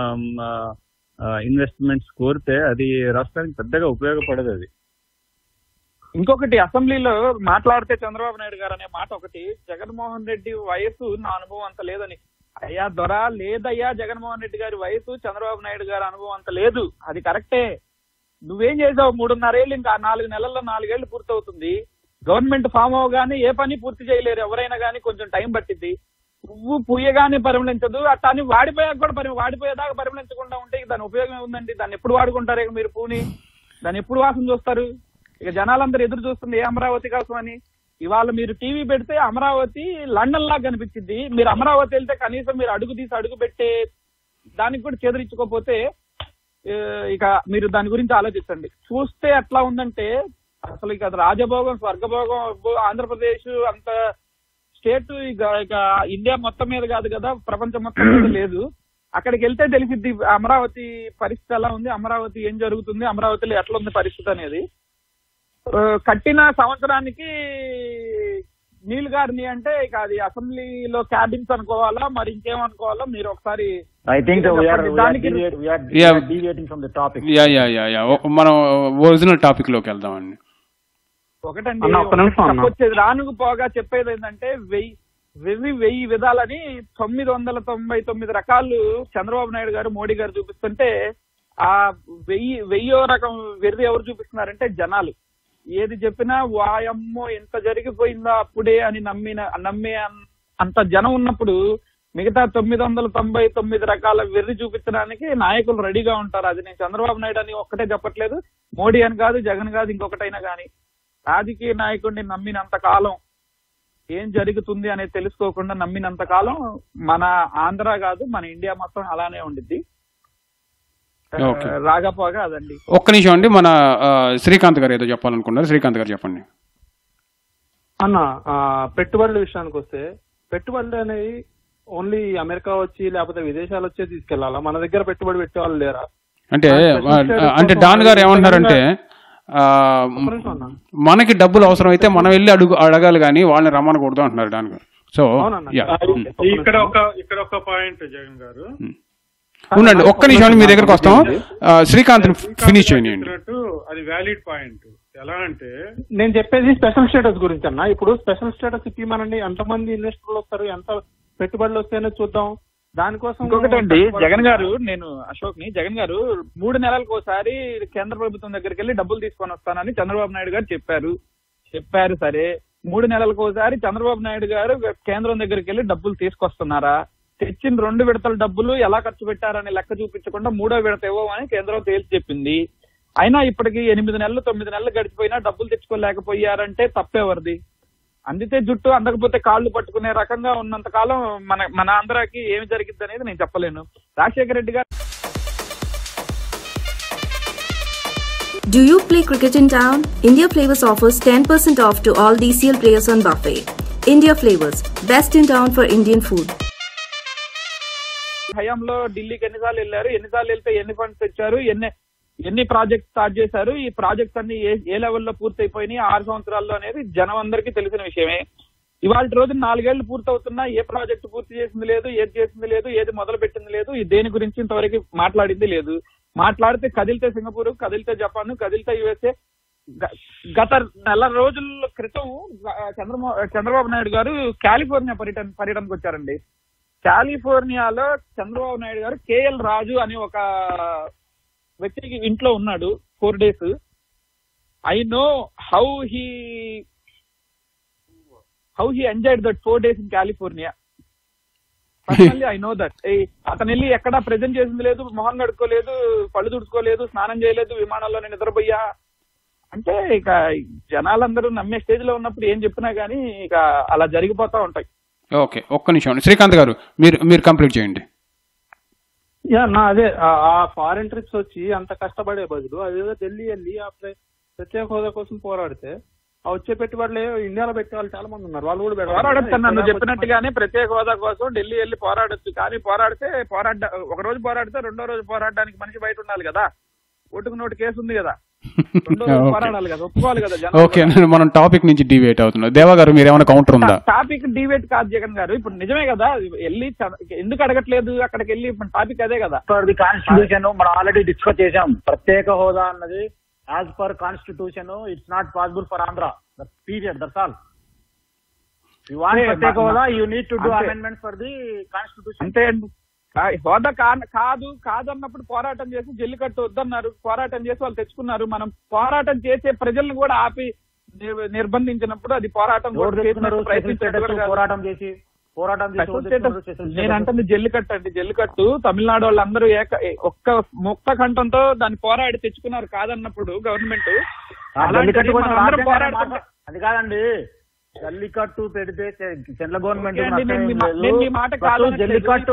ఇన్వెస్ట్మెంట్స్ కోరితే అది రాష్ట్రానికి పెద్దగా ఉపయోగపడదు. అది ఇంకొకటి, అసెంబ్లీలో మాట్లాడితే చంద్రబాబు నాయుడు గారు అనే మాట ఒకటి, జగన్మోహన్ రెడ్డి వయసు నా అనుభవం అంత లేదని. అయ్యా దొర, లేదయ్యా, జగన్మోహన్ రెడ్డి గారి వయసు చంద్రబాబు నాయుడు గారి అనుభవం అంత లేదు. అది కరెక్టే. నువ్వేం చేసావు? మూడున్నరేళ్ళు, ఇంకా నాలుగు నెలల్లో నాలుగేళ్లు పూర్తవుతుంది. గవర్నమెంట్ ఫామ్ అవగానే ఏ పని పూర్తి చేయలేరు ఎవరైనా కానీ, కొంచెం టైం పట్టిద్ది. పువ్వు పూయగానే పరిమళించదు, అట్లా వాడిపోయాక కూడా పరి వాడిపోయేదాకా పరిమళించకుండా ఉంటే దాని ఉపయోగం ఏముందండి? దాన్ని ఎప్పుడు వాడుకుంటారు ఇక మీరు పూని? దాన్ని ఎప్పుడు వాసన చూస్తారు? ఇక జనాలందరూ ఎదురు చూస్తుంది ఏ అమరావతి కోసం అని. ఇవాళ మీరు టీవీ పెడితే అమరావతి లండన్ లాగా కనిపించింది. మీరు అమరావతి వెళ్తే కనీసం మీరు అడుగు తీసి అడుగు పెట్టే దానికి కూడా చెదిరించుకోకపోతే ఇక మీరు దాని గురించి ఆలోచించండి. చూస్తే ఎట్లా ఉందంటే అసలు ఇక రాజభోగం, స్వర్గభోగం. ఆంధ్రప్రదేశ్ అంత స్టేట్ ఇక ఇక ఇండియా మొత్తం మీద కాదు కదా, ప్రపంచం మొత్తం మీద లేదు. అక్కడికి వెళ్తే తెలిసిద్ది అమరావతి పరిస్థితి ఎలా ఉంది, అమరావతి ఏం జరుగుతుంది, అమరావతిలో ఎట్లా ఉంది పరిస్థితి అనేది. కట్టిన సంవత్సరానికి నీళ్ళు గారిని అంటే ఇక అది అసెంబ్లీలో క్యాబిన్స్ అనుకోవాలా, మరి ఇంకేమనుకోవాలో మీరు ఒకసారి. ఐ థింక్ మనం ఒరిజినల్ టాపిక్ లోకి వెళ్దామండి. ఒకటండి, వచ్చేది రానుకు పోగా చెప్పేది ఏంటంటే వెయ్యి వెయ్యి వెయ్యి విధాలని తొమ్మిది వందల తొంభై తొమ్మిది రకాలు చంద్రబాబు నాయుడు గారు, మోడీ గారు చూపిస్తుంటే ఆ వెయ్యి వెయ్యో రకం వెర్రి ఎవరు చూపిస్తున్నారంటే జనాలు. ఏది చెప్పినా వాయమ్మో ఎంత జరిగిపోయిందా అప్పుడే అని నమ్మిన నమ్మే అంత జనం ఉన్నప్పుడు మిగతా తొమ్మిది వందల తొంభై తొమ్మిది రకాల వెర్రి చూపించడానికి నాయకులు రెడీగా ఉంటారు. అది నేను చంద్రబాబు నాయుడు అని ఒక్కటే చెప్పట్లేదు, మోడీ అని కాదు, జగన్ కాదు, ఇంకొకటైనా కానీ. రాజకీయ నాయకుడిని నమ్మినంత కాలం ఏం జరుగుతుంది అనేది తెలుసుకోకుండా నమ్మినంత కాలం మన ఆంధ్ర కాదు మన ఇండియా మొత్తం అలానే ఉండిద్ది. రాకపోగా అదండి. ఒక్క నిమిషం అండి, మన శ్రీకాంత్ గారు ఏదో చెప్పాలనుకున్నారు. శ్రీకాంత్ గారు చెప్పండి. అన్న పెట్టుబడుల విషయానికి వస్తే పెట్టుబడులు అనేవి ఓన్లీ అమెరికా వచ్చి లేకపోతే విదేశాలు వచ్చే తీసుకెళ్లాలా? మన దగ్గర పెట్టుబడి పెట్టే వాళ్ళు లేరా? అంటే అంటే డాన్ గారు ఏమంటున్నారంటే మనకి డబ్బులు అవసరం అయితే మనం వెళ్ళి అడుగు అడగాలి కానీ వాళ్ళని రమ్మనకూడదు అంటున్నారు డాన్ గారు. సో ఇక్కడ ఒక ఇక్కడ ఒక పాయింట్ జగన్ గారు ఉండండి, ఒక్క నిమిషం మీ దగ్గరకు వస్తాం. శ్రీకాంత్ ఫినిష్ చేయండి. అది వ్యాలిడ్ పాయింట్. ఎలా అంటే నేను చెప్పేది స్పెషల్ స్టేటస్ గురించి అన్న. ఇప్పుడు స్పెషల్ స్టేటస్ ఇప్పిమనండి, ఎంతమంది ఇన్వెస్టర్లు వస్తారు, ఎంత పెట్టుబడులు వస్తాయో చూద్దాం. దానికోసం ఇంకొకటండి జగన్ గారు, నేను అశోక్ ని జగన్ గారు మూడు నెలలకు ఒకసారి కేంద్ర ప్రభుత్వం దగ్గరికి వెళ్ళి డబ్బులు తీసుకొని వస్తానని చంద్రబాబు నాయుడు గారు చెప్పారు చెప్పారు సరే, మూడు నెలలకు ఒకసారి చంద్రబాబు నాయుడు గారు కేంద్రం దగ్గరికి వెళ్ళి డబ్బులు తీసుకొస్తున్నారా? తెచ్చిన రెండు విడతల డబ్బులు ఎలా ఖర్చు పెట్టారని లెక్క చూపించకుండా మూడో విడత ఇవ్వమని కేంద్రం తేల్చి చెప్పింది. అయినా ఇప్పటికి ఎనిమిది నెలలు తొమ్మిది నెలలు గడిచిపోయినా డబ్బులు తెచ్చుకోలేకపోయారంటే తప్పేవరిది? అందితే జుట్టు అందకపోతే కాళ్ళు పట్టుకునే రకంగా ఉన్నంత కాలం మన మన ఆంధ్రాకి ఏమి జరిగింది అనేది నేను చెప్పలేను. రాజశేఖర రెడ్డి గారు Do you play cricket in town? India Flavors offers ten percent off to all D C L players on buffet. India Flavors, best in town for Indian food. హయాంలో ఢిల్లీకి ఎన్నిసార్లు వెళ్ళారు, ఎన్నిసార్లు వెళ్తే ఎన్ని ఫండ్స్ తెచ్చారు, ఎన్ని ఎన్ని ప్రాజెక్ట్స్ స్టార్ట్ చేశారు, ఈ ప్రాజెక్ట్స్ అన్ని ఏ ఏ లెవెల్లో పూర్తయిపోయినాయి ఆరు సంవత్సరాల్లో అనేది జనం అందరికీ తెలిసిన విషయమే. ఇవాళ రోజు నాలుగేళ్లు పూర్తవుతున్నా ఏ ప్రాజెక్ట్ పూర్తి చేసింది లేదు, ఏది చేసింది లేదు, ఏది మొదలు పెట్టింది లేదు, దేని గురించి ఇంతవరకు మాట్లాడింది లేదు. మాట్లాడితే కదిలితే సింగపూర్, కదిలితే జపాన్, కదిలితే యుఎస్ఏ. గత నెల రోజుల క్రితం చంద్రమో చంద్రబాబు నాయుడు గారు కాలిఫోర్నియా పర్యటన పర్యటనకు వచ్చారండి. కాలిఫోర్నియాలో చంద్రబాబు నాయుడు గారు కేఎల్ రాజు అనే ఒక వ్యక్తికి ఇంట్లో ఉన్నాడు four days. I know how he how he enjoyed that four days in California. Personally I know that. అతను వెళ్ళి ఎక్కడా ప్రెజెంట్ చేసింది లేదు, మొహం కడుక్కోలేదు, పళ్ళు తుడుచుకోలేదు, స్నానం చేయలేదు, విమానంలో నేను నిద్రపోయా అంటే ఇక జనాలందరూ నమ్మే స్టేజ్ లో ఉన్నప్పుడు ఏం చెప్పినా గానీ ఇక అలా జరిగిపోతా ఉంటాయి. ఓకే, ఒక్క నిమిషం శ్రీకాంత్ గారు మీరు మీరు కంప్లీట్ చేయండి. యా నా అదే ఆ ఫారెన్ ట్రిప్స్ వచ్చి అంత కష్టపడే బదులు అదేదో ఢిల్లీ వెళ్ళి ఆ ప్రత్యేక హోదా కోసం పోరాడితే ఆ వచ్చే పెట్టుబడులు ఇండియాలో పెట్టే వాళ్ళు చాలా మంది ఉన్నారు. వాళ్ళు కూడా పోరాడచ్చు. నన్ను చెప్పినట్టుగానే ప్రత్యేక హోదా కోసం ఢిల్లీ వెళ్ళి పోరాడచ్చు. కానీ పోరాడితే పోరాడ ఒక రోజు పోరాడితే రెండో రోజు పోరాడడానికి మనిషి బయట ఉండాలి కదా. ఓటుకు నోటు కేసు ఉంది కదా, పోరాడాలి కదా, ఒప్పుకోవాలి కదా. ఓకే, మనం టాపిక్ నుంచి డివేట్ అవుతున్నాం. దేవా గారు మీరు ఏమైనా కౌంటర్ ఉందా? టాపిక్ డివేట్ కాదు జగన్ గారు, ఇప్పుడు నిజమే కదా. వెళ్ళి ఎందుకు అడగట్లేదు అక్కడికి వెళ్ళి? టాపిక్ అదే కదా. ది కాన్స్టిట్యూషన్ మనం ఆల్రెడీ డిస్కస్ చేసాం. ప్రత్యేక హోదా అన్నది as per constitution it's not possible for Andhra. Period, that's all. You want ప్రత్యేక హోదా, you need to do amendments for the constitution. అంతే అండి. హోదా కాదు కాదన్నప్పుడు పోరాటం చేసి జల్లికట్టు వద్దన్నారు, పోరాటం చేసి వాళ్ళు తెచ్చుకున్నారు. మనం పోరాటం చేసే ప్రజలను కూడా ఆపి నిర్బంధించినప్పుడు అది పోరాటం పోరాటం చేసి పోరాటం నేను అంటుంది జల్లికట్టు అండి. జల్లికట్టు తమిళనాడు వాళ్ళందరూ ఏక ఒక్క ముక్త కంఠంతో దాన్ని పోరాడి తెచ్చుకున్నారు. కాదన్నప్పుడు గవర్నమెంట్ అది కాదండి. జల్లికట్టు పెడితే సెంట్రల్ గవర్నమెంట్ మాట కాదు. జల్లికట్టు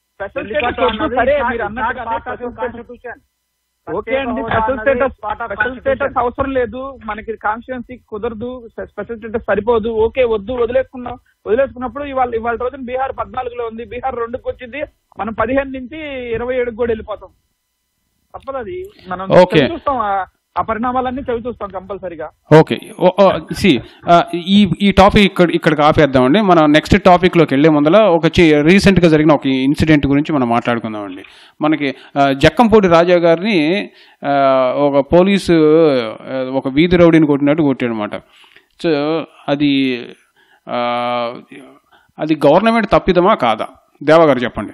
ఓకే అండి, స్పెషల్ స్టేటస్ స్పెషల్ స్టేటస్ అవసరం లేదు మనకి, కాన్స్టిట్యుయెన్సీ కుదరదు, స్పెషల్ స్టేటస్ సరిపోదు. ఓకే వద్దు, వదిలేసుకున్నాం. వదిలేసుకున్నప్పుడు ఇవాళ ఇవాళ రోజున బీహార్ పద్నాలుగులో ఉంది, బీహార్ రెండుకి వచ్చింది, మనం పదిహేను నుంచి ఇరవై ఏడుకి కూడా వెళ్ళిపోతాం. తప్పదు అది. మనం చూస్తాం ఆ పరిణామాలన్నీ చవి చూస్తాం కంపల్సరీగా. ఓకే, సి ఈ ఈ టాపిక్ ఇక్కడ ఇక్కడికి ఆపేద్దామండి. మనం నెక్స్ట్ టాపిక్ లోకి వెళ్లే ముందర ఒక రీసెంట్ గా జరిగిన ఒక ఇన్సిడెంట్ గురించి మనం మాట్లాడుకుందామండి. మనకి జక్కంపూడి రాజా గారిని ఒక పోలీసు ఒక వీధి రౌడీని కొట్టినట్టు కొట్టాడు అనమాట. సో అది అది గవర్నమెంట్ తప్పిదమా కాదా? దేవా గారు చెప్పండి.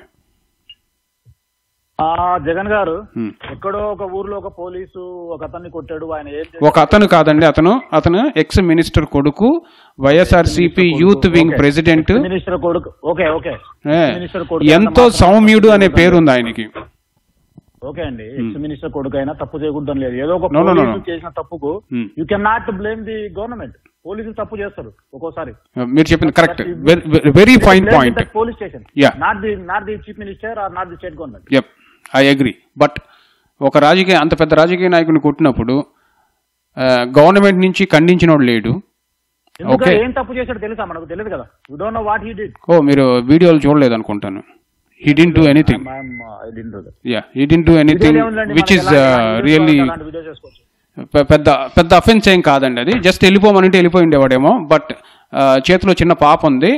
జగన్ గారు ఎక్కడో ఒక ఊర్లో ఒక పోలీసు ఒక అతన్ని కొట్టాడు. ఆయన ఒక అతను కాదండి, అతను అతను ఎక్స్ మినిస్టర్ కొడుకు, YSRCP youth wing president. Minister కొడుకు. Okay okay. ఎంతో సౌమ్యుడు అనే పేరుంది ఆయనకి. ఓకే అండి, ఎక్స్ మినిస్టర్ కొడుకైనా తప్పు చేయకూడదని లేదు. ఏదో ఒక No, no, no, police no. చేసిన తప్పుకు Hmm. You can not blame the government. పోలీసులు తప్పు చేస్తారు ఒక్కోసారి. మీరు చెప్పింది correct, very fine point. Police station, Yeah. Not the not the chief minister or not the state government. Yup, I agree. But ఒక రాజకీయ అంత పెద్ద రాజకీయ నాయకుడిని కొట్టినప్పుడు గవర్నమెంట్ నుంచి ఖండించినోడు లేడు. ఎందుకంటే ఓకే, ఏం తప్పు చేశాడు తెలుసా మనకు? తెలియదు కదా. You don't know what he did. ఓ మీరు వీడియోలు చూడలేదు అనుకుంటాను. He didn't do anything. Yeah, he didn't do anything which is really పెద్ద పెద్ద అఫెన్స్ ఏం కాదండి అది. జస్ట్ వెళ్ళిపోమనంటే వెళ్ళిపోయి ఉండేవాడేమో. బట్ చేతిలో చిన్న పాప ఉంది,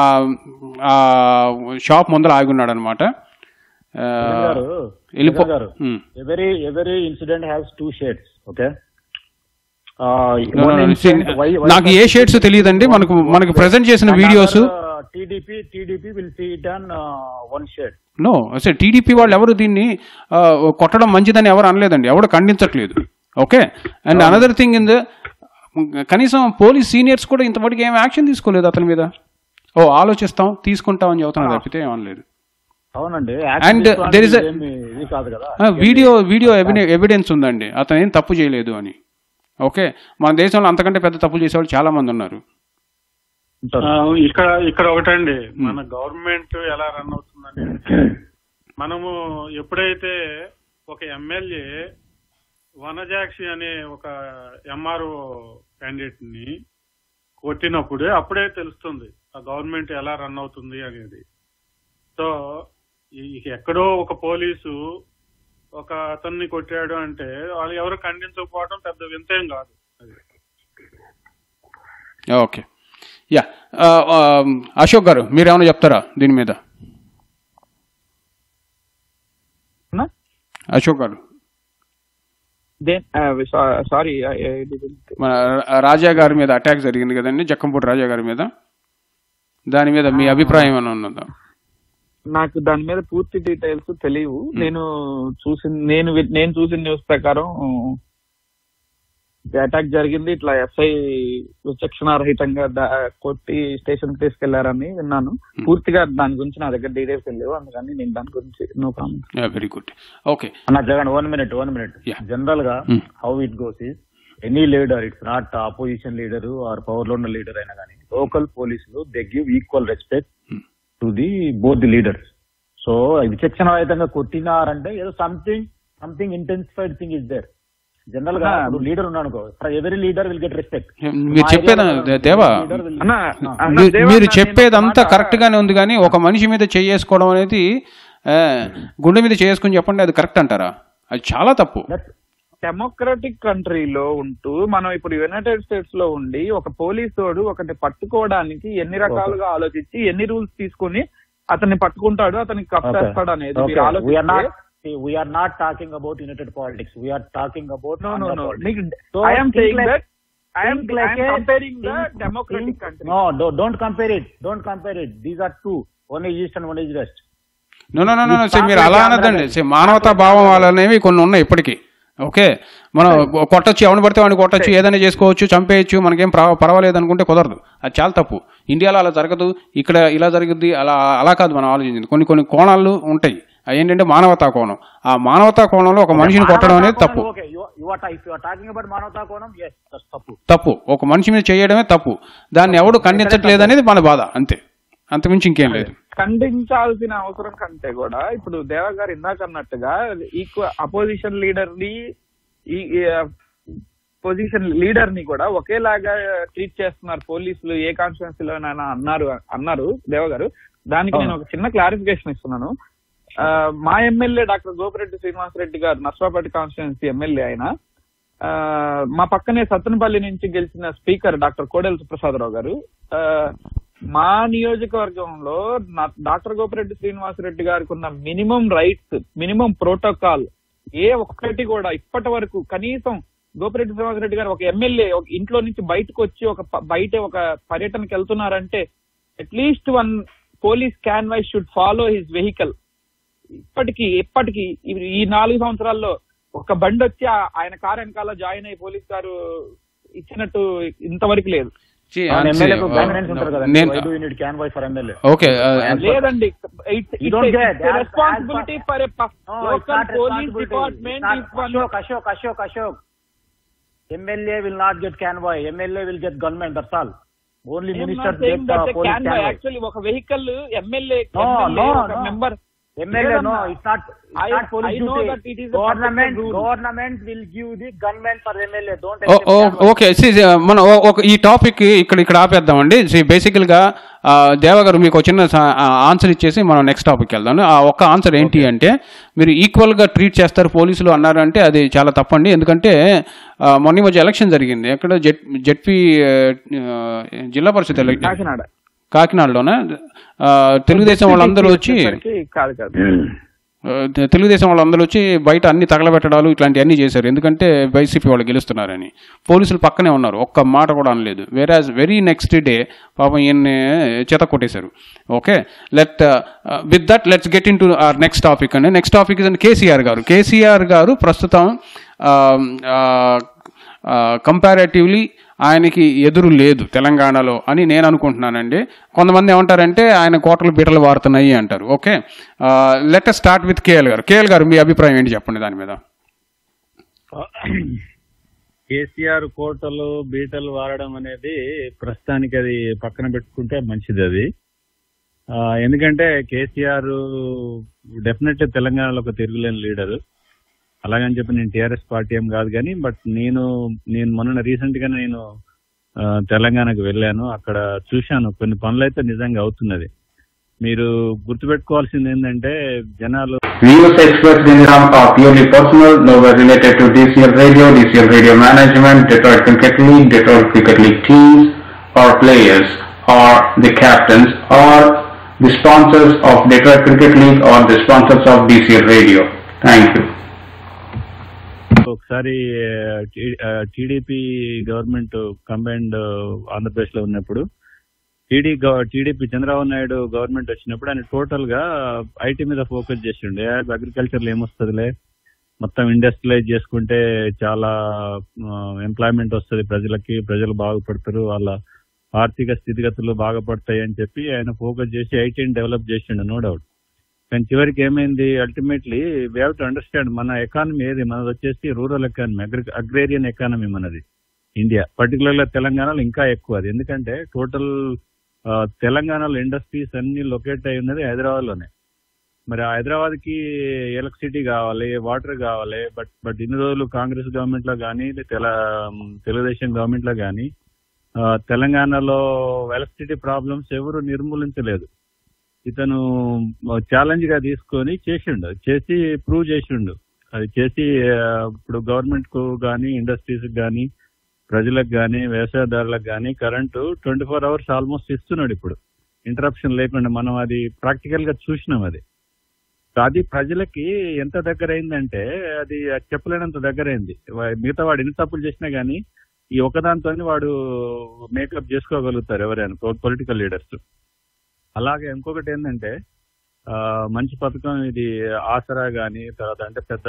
షాప్ ముందర ఆగి ఉన్నాడు అనమాట. వెళ్ళిపో. Every every incident has two shades. Okay, నాకు ఏ షేడ్స్ తెలియదండి. మనకు మనకు ప్రెజెంట్ చేసిన videos TDP TDP will see it on one shade. No, అసలు టీడీపీ వాళ్ళు ఎవరు దీన్ని కొట్టడం మంచిదని ఎవరు అనలేదండి, ఎవరు ఖండించట్లేదు. Okay, and another thing in the కనీసం పోలీస్ సీనియర్స్ కూడా ఇంతవరకు ఏం యాక్షన్ తీసుకోలేదు అతని మీద. ఓ ఆలోచిస్తాం తీసుకుంటాం అని చెబుతున్నారు తప్పితే ఏమనలేదు. అవునండి, అండ్ దెర్ ఇస్ కాదు కదా వీడియో వీడియో ఎవిడెన్స్ ఉందండి అతను ఏం తప్పు చేయలేదు అని. ఓకే, మన దేశంలో అంతకంటే పెద్ద తప్పులు చేసేవాళ్ళు చాలా మంది ఉన్నారు. ఇక్కడ ఇక్కడ ఒకటండి, మన గవర్నమెంట్ ఎలా రన్ అవుతుందని మనము ఎప్పుడైతే ఒక ఎమ్మెల్యే వనజాక్షి అనే ఒక ఎంఆర్ఓ క్యాండిడేట్ ని కొట్టినప్పుడే అప్పుడే తెలుస్తుంది ఆ గవర్నమెంట్ ఎలా రన్ అవుతుంది అనేది. సో ఎక్కడో ఒక పోలీసు ఒక అతన్ని కొట్టాడు అంటే వాళ్ళు ఎవరు ఖండించకపోవడం పెద్ద వింతేం కాదు. ఓకే, యా, అశోక్ గారు మీరేమైనా చెప్తారా దీని మీద? అశోక్ గారు, సారీ, మన రాజా గారి మీద అటాక్ జరిగింది కదండి, జక్కంపూడి రాజా గారి మీద, దాని మీద మీ అభిప్రాయం ఏమైనా ఉన్నదా? నాకు దాని మీద పూర్తి డీటెయిల్స్ తెలియవు. నేను చూసిన నేను నేను చూసిన న్యూస్ ప్రకారం అటాక్ జరిగింది, ఇట్లా ఎస్ఐ విచక్షణారహితంగా కొట్టి స్టేషన్ కి తీసుకెళ్లారని విన్నాను. పూర్తిగా దాని గురించి నా దగ్గర డీటెయిల్స్ లేవు, అందుకని నేను దాని గురించి no comment. Very good. Okay అన్న Jagan, one minute one minute general గా how it goes is any leader, it's not opposition leader or power లో ఉన్న లీడర్ అయినా కానీ లోకల్ పోలీసులు they give equal respect to the both the leaders. So విచక్షణారహితంగా కొట్టినారంటే ఏదో something something intensified thing is there. General గా leader ఉన్నాను, every leader will get respect. మీరు చెప్పేది దేవా, మీరు చెప్పేదంతా కరెక్ట్ గానే ఉంది, కానీ ఒక మనిషి మీద చేసుకోవడం అనేది గుండె మీద చేసుకుని చెప్పండి, అది కరెక్ట్ అంటారా? అది చాలా తప్పు. డెమోక్రటిక్ కంట్రీలో ఉంటూ మనం ఇప్పుడు యునైటెడ్ స్టేట్స్ లో ఉండి ఒక పోలీసోడు ఒకటి పట్టుకోవడానికి ఎన్ని రకాలుగా ఆలోచించి ఎన్ని రూల్స్ తీసుకుని అతన్ని పట్టుకుంటాడు, అతనికి కప్పేస్తాడు అనేది we are not talking about United politics, we are talking about no no no so I am saying like, that I am, like I am comparing think, the democratic think, country. no don't, don't compare it don't compare it these are two, one is east and one is west. no no no no no మీరు అలా అనదండి. మానవతా భావం వాళ్ళనేవి కొన్ని ఉన్నాయి ఇప్పటికీ. Okay, మనం కొట్టచ్చు, ఎవరిని పడితే వాడిని కొట్టచ్చు, ఏదైనా చేసుకోవచ్చు, చంపేయచ్చు, మనకేం పర్వాలేదు అనుకుంటే కుదరదు. అది చాలా తప్పు. ఇండియాలో అలా జరగదు, ఇక్కడ ఇలా జరుగుద్ది, అలా అలా కాదు మనం ఆలోచించింది. కొన్ని కొన్ని కోణాలు ఉంటాయి, ఏంటంటే మానవతా కోణం. ఆ మానవతా కోణంలో ఒక మనిషిని కొట్టడం అనేది తప్పు. తప్పు ఒక మనిషి మీద చేయడమే తప్పు. దాన్ని ఎవడు ఖండించట్లేదు అనేది మన బాధ, అంతే, అంతకుమించి ఇంకేం లేదు. ఖండించాల్సిన అవసరం కంటే కూడా ఇప్పుడు దేవ గారు ఇందాక అన్నట్టుగా ఈక్వల్ అపోజిషన్ లీడర్ ని ఈ పొజిషన్ లీడర్ ని కూడా ఒకేలాగా ట్రీట్ చేస్తున్నారు పోలీసులు ఏ కాన్స్టిట్యున్సీలోనైనా అన్నారు అన్నారు దేవ గారు. దానికి నేను ఒక చిన్న క్లారిఫికేషన్ ఇస్తున్నాను. మా ఎమ్మెల్యే డాక్టర్ గోపిరెడ్డి శ్రీనివాసరెడ్డి గారు నర్సాపేట కాన్స్టిట్యున్సీ ఎమ్మెల్యే ఆయన, మా పక్కనే సత్తెనపల్లి నుంచి గెలిచిన స్పీకర్ డాక్టర్ కోడెల సుప్రసాదరావు గారు, మా నియోజకవర్గంలో డాక్టర్ గోపిరెడ్డి శ్రీనివాసరెడ్డి గారికి ఉన్న మినిమం రైట్స్, మినిమం ప్రోటోకాల్ ఏ ఒక్కటి కూడా ఇప్పటి వరకు కనీసం గోపిరెడ్డి శ్రీనివాసరెడ్డి గారు ఒక ఎమ్మెల్యే ఒక ఇంట్లో నుంచి బయటకు వచ్చి ఒక బయట ఒక పర్యటనకి వెళ్తున్నారంటే at least one police canvas should follow his vehicle. ఇప్పటికీ ఇప్పటికీ ఈ నాలుగు సంవత్సరాల్లో ఒక బండి వచ్చి ఆయన కారు వెనకాల జాయిన్ అయ్యి పోలీస్ కారు ఇచ్చినట్టు ఇంతవరకు లేదు. ఓకే లేదండి, responsibility for local police department. Ashok Ashok Ashok MLA will not get convoy, MLA will get government, that's all. Only minister actually ఒక vehicle MLA member MLA no it's not government government will give the government for MLA. Don't okay మనం ఈ topic ఇక్కడ ఇక్కడ ఆపేద్దామండి. బేసికల్ గా దేవగారు మీకు ఒక చిన్న ఆన్సర్ ఇచ్చేసి మనం నెక్స్ట్ టాపిక్ వెళ్దాం. ఆ ఒక్క ఆన్సర్ ఏంటి అంటే, మీరు ఈక్వల్ గా ట్రీట్ చేస్తారు పోలీసులు అన్నారంటే అది చాలా తప్పండి. ఎందుకంటే మొన్న మధ్య ఎలక్షన్ జరిగింది, ఎక్కడ జెడ్ జెడ్పీ జిల్లా పరిషత్ ఎలక్షన్ కాకినాడలోనే తెలుగుదేశం వాళ్ళందరూ వచ్చి తెలుగుదేశం వాళ్ళందరూ వచ్చి బయట అన్ని తగలబెట్టడాలు ఇట్లాంటివన్నీ చేశారు. ఎందుకంటే వైసీపీ వాళ్ళు గెలుస్తున్నారని. పోలీసులు పక్కనే ఉన్నారు, ఒక్క మాట కూడా అనలేదు. వేరాజ్ వెరీ నెక్స్ట్ డే పాపం ఈయన్ని చేత కొట్టేశారు. Okay, let with that let's get in to our next topic అండి. నెక్స్ట్ టాపిక్ ఇస్ కేసీఆర్ గారు. కేసీఆర్ గారు ప్రస్తుతం కంపారేటివ్లీ ఆయనకి ఎదురు లేదు తెలంగాణలో అని నేను అనుకుంటున్నానండి. కొంతమంది ఏమంటారంటే ఆయన కోటలు బీటలు వారుతున్నాయి అంటారు. Okay, let us start with KL గారు. కేఎల్ గారు మీ అభిప్రాయం ఏంటి చెప్పండి దాని మీద. కేసీఆర్ కోటలు బీటలు వారడం అనేది ప్రస్తుతానికి అది పక్కన పెట్టుకుంటే మంచిది. అది ఎందుకంటే కేసీఆర్ డెఫినెట్లీ తెలంగాణలో ఒక తిరుగులేని లీడరు. అలాగని చెప్పి నేను టీఆర్ఎస్ పార్టీ ఏం కాదు కానీ, బట్ నేను నేను మొన్న రీసెంట్ గా నేను తెలంగాణకు వెళ్ళాను. అక్కడ చూశాను కొన్ని పనులు అయితే నిజంగా అవుతున్నది. మీరు గుర్తుపెట్టుకోవాల్సింది ఏంటంటే జనాలు Views expressed in Ram are purely personal, nowhere related to D C L Radio, D C L Radio Management, Detroit Cricket League, Detroit Cricket League teams or players or the captains or the sponsors of Detroit Cricket League or the sponsors of D C L Radio. Thank you. ఒకసారి TDP government combined Andhra Pradesh లో ఉన్నప్పుడు టీడీ TDP Chandrababu Naidu government వచ్చినప్పుడు ఆయన total గా IT మీద focus చేసిండే. Agriculture లో ఏమొస్తుందిలే, మొత్తం ఇండస్ట్రియలైజ్ చేసుకుంటే చాలా ఎంప్లాయ్మెంట్ వస్తుంది ప్రజలకి, ప్రజలు బాగుపడతారు, వాళ్ళ ఆర్థిక స్థితిగతులు బాగుపడతాయి అని చెప్పి ఆయన ఫోకస్ చేసి ఐటీని డెవలప్ చేసిండు, నో డౌట్. కానీ చివరికి ఏమైంది, ultimately we have to understand మన ఎకానమీ ఏది, మనది వచ్చేసి rural economy, agri agrarian economy మనది ఇండియా, పర్టికులర్గా తెలంగాణలో ఇంకా ఎక్కువ అది. ఎందుకంటే టోటల్ తెలంగాణలో ఇండస్ట్రీస్ అన్ని లొకేట్ అయి ఉన్నది హైదరాబాద్ లోనే. మరి హైదరాబాద్ కి ఎలక్ట్రిసిటీ కావాలి, వాటర్ కావాలి. బట్ బట్ ఇన్ని రోజులు కాంగ్రెస్ గవర్నమెంట్ లో కానీ తెలుగుదేశం గవర్నమెంట్ లో కానీ తెలంగాణలో ఎలక్ట్రిసిటీ ప్రాబ్లమ్స్ ఎవరు నిర్మూలించలేదు. ఇతను ఛాలెంజ్ గా తీసుకొని చేసిండు, చేసి ప్రూవ్ చేసిండు. అది చేసి ఇప్పుడు గవర్నమెంట్ కు కానీ ఇండస్ట్రీస్ కానీ ప్రజలకు కానీ వ్యవసాయదారులకు కానీ current twenty four hours almost ఇస్తున్నాడు ఇప్పుడు, ఇంటరప్షన్ లేకుండా. మనం అది ప్రాక్టికల్ గా చూసినాం. అది అది ప్రజలకి ఎంత దగ్గర అయిందంటే అది చెప్పలేనంత దగ్గర అయింది. మిగతా వాడు ఎన్ని తప్పులు చేసినా గానీ ఈ ఒకదాంతో వాడు మేకప్ చేసుకోగలుగుతారు ఎవరైనా పొలిటికల్ లీడర్స్. అలాగే ఇంకొకటి ఏంటంటే మంచి పథకం ఇది ఆసరా గానీ, తర్వాత అంటే పెద్ద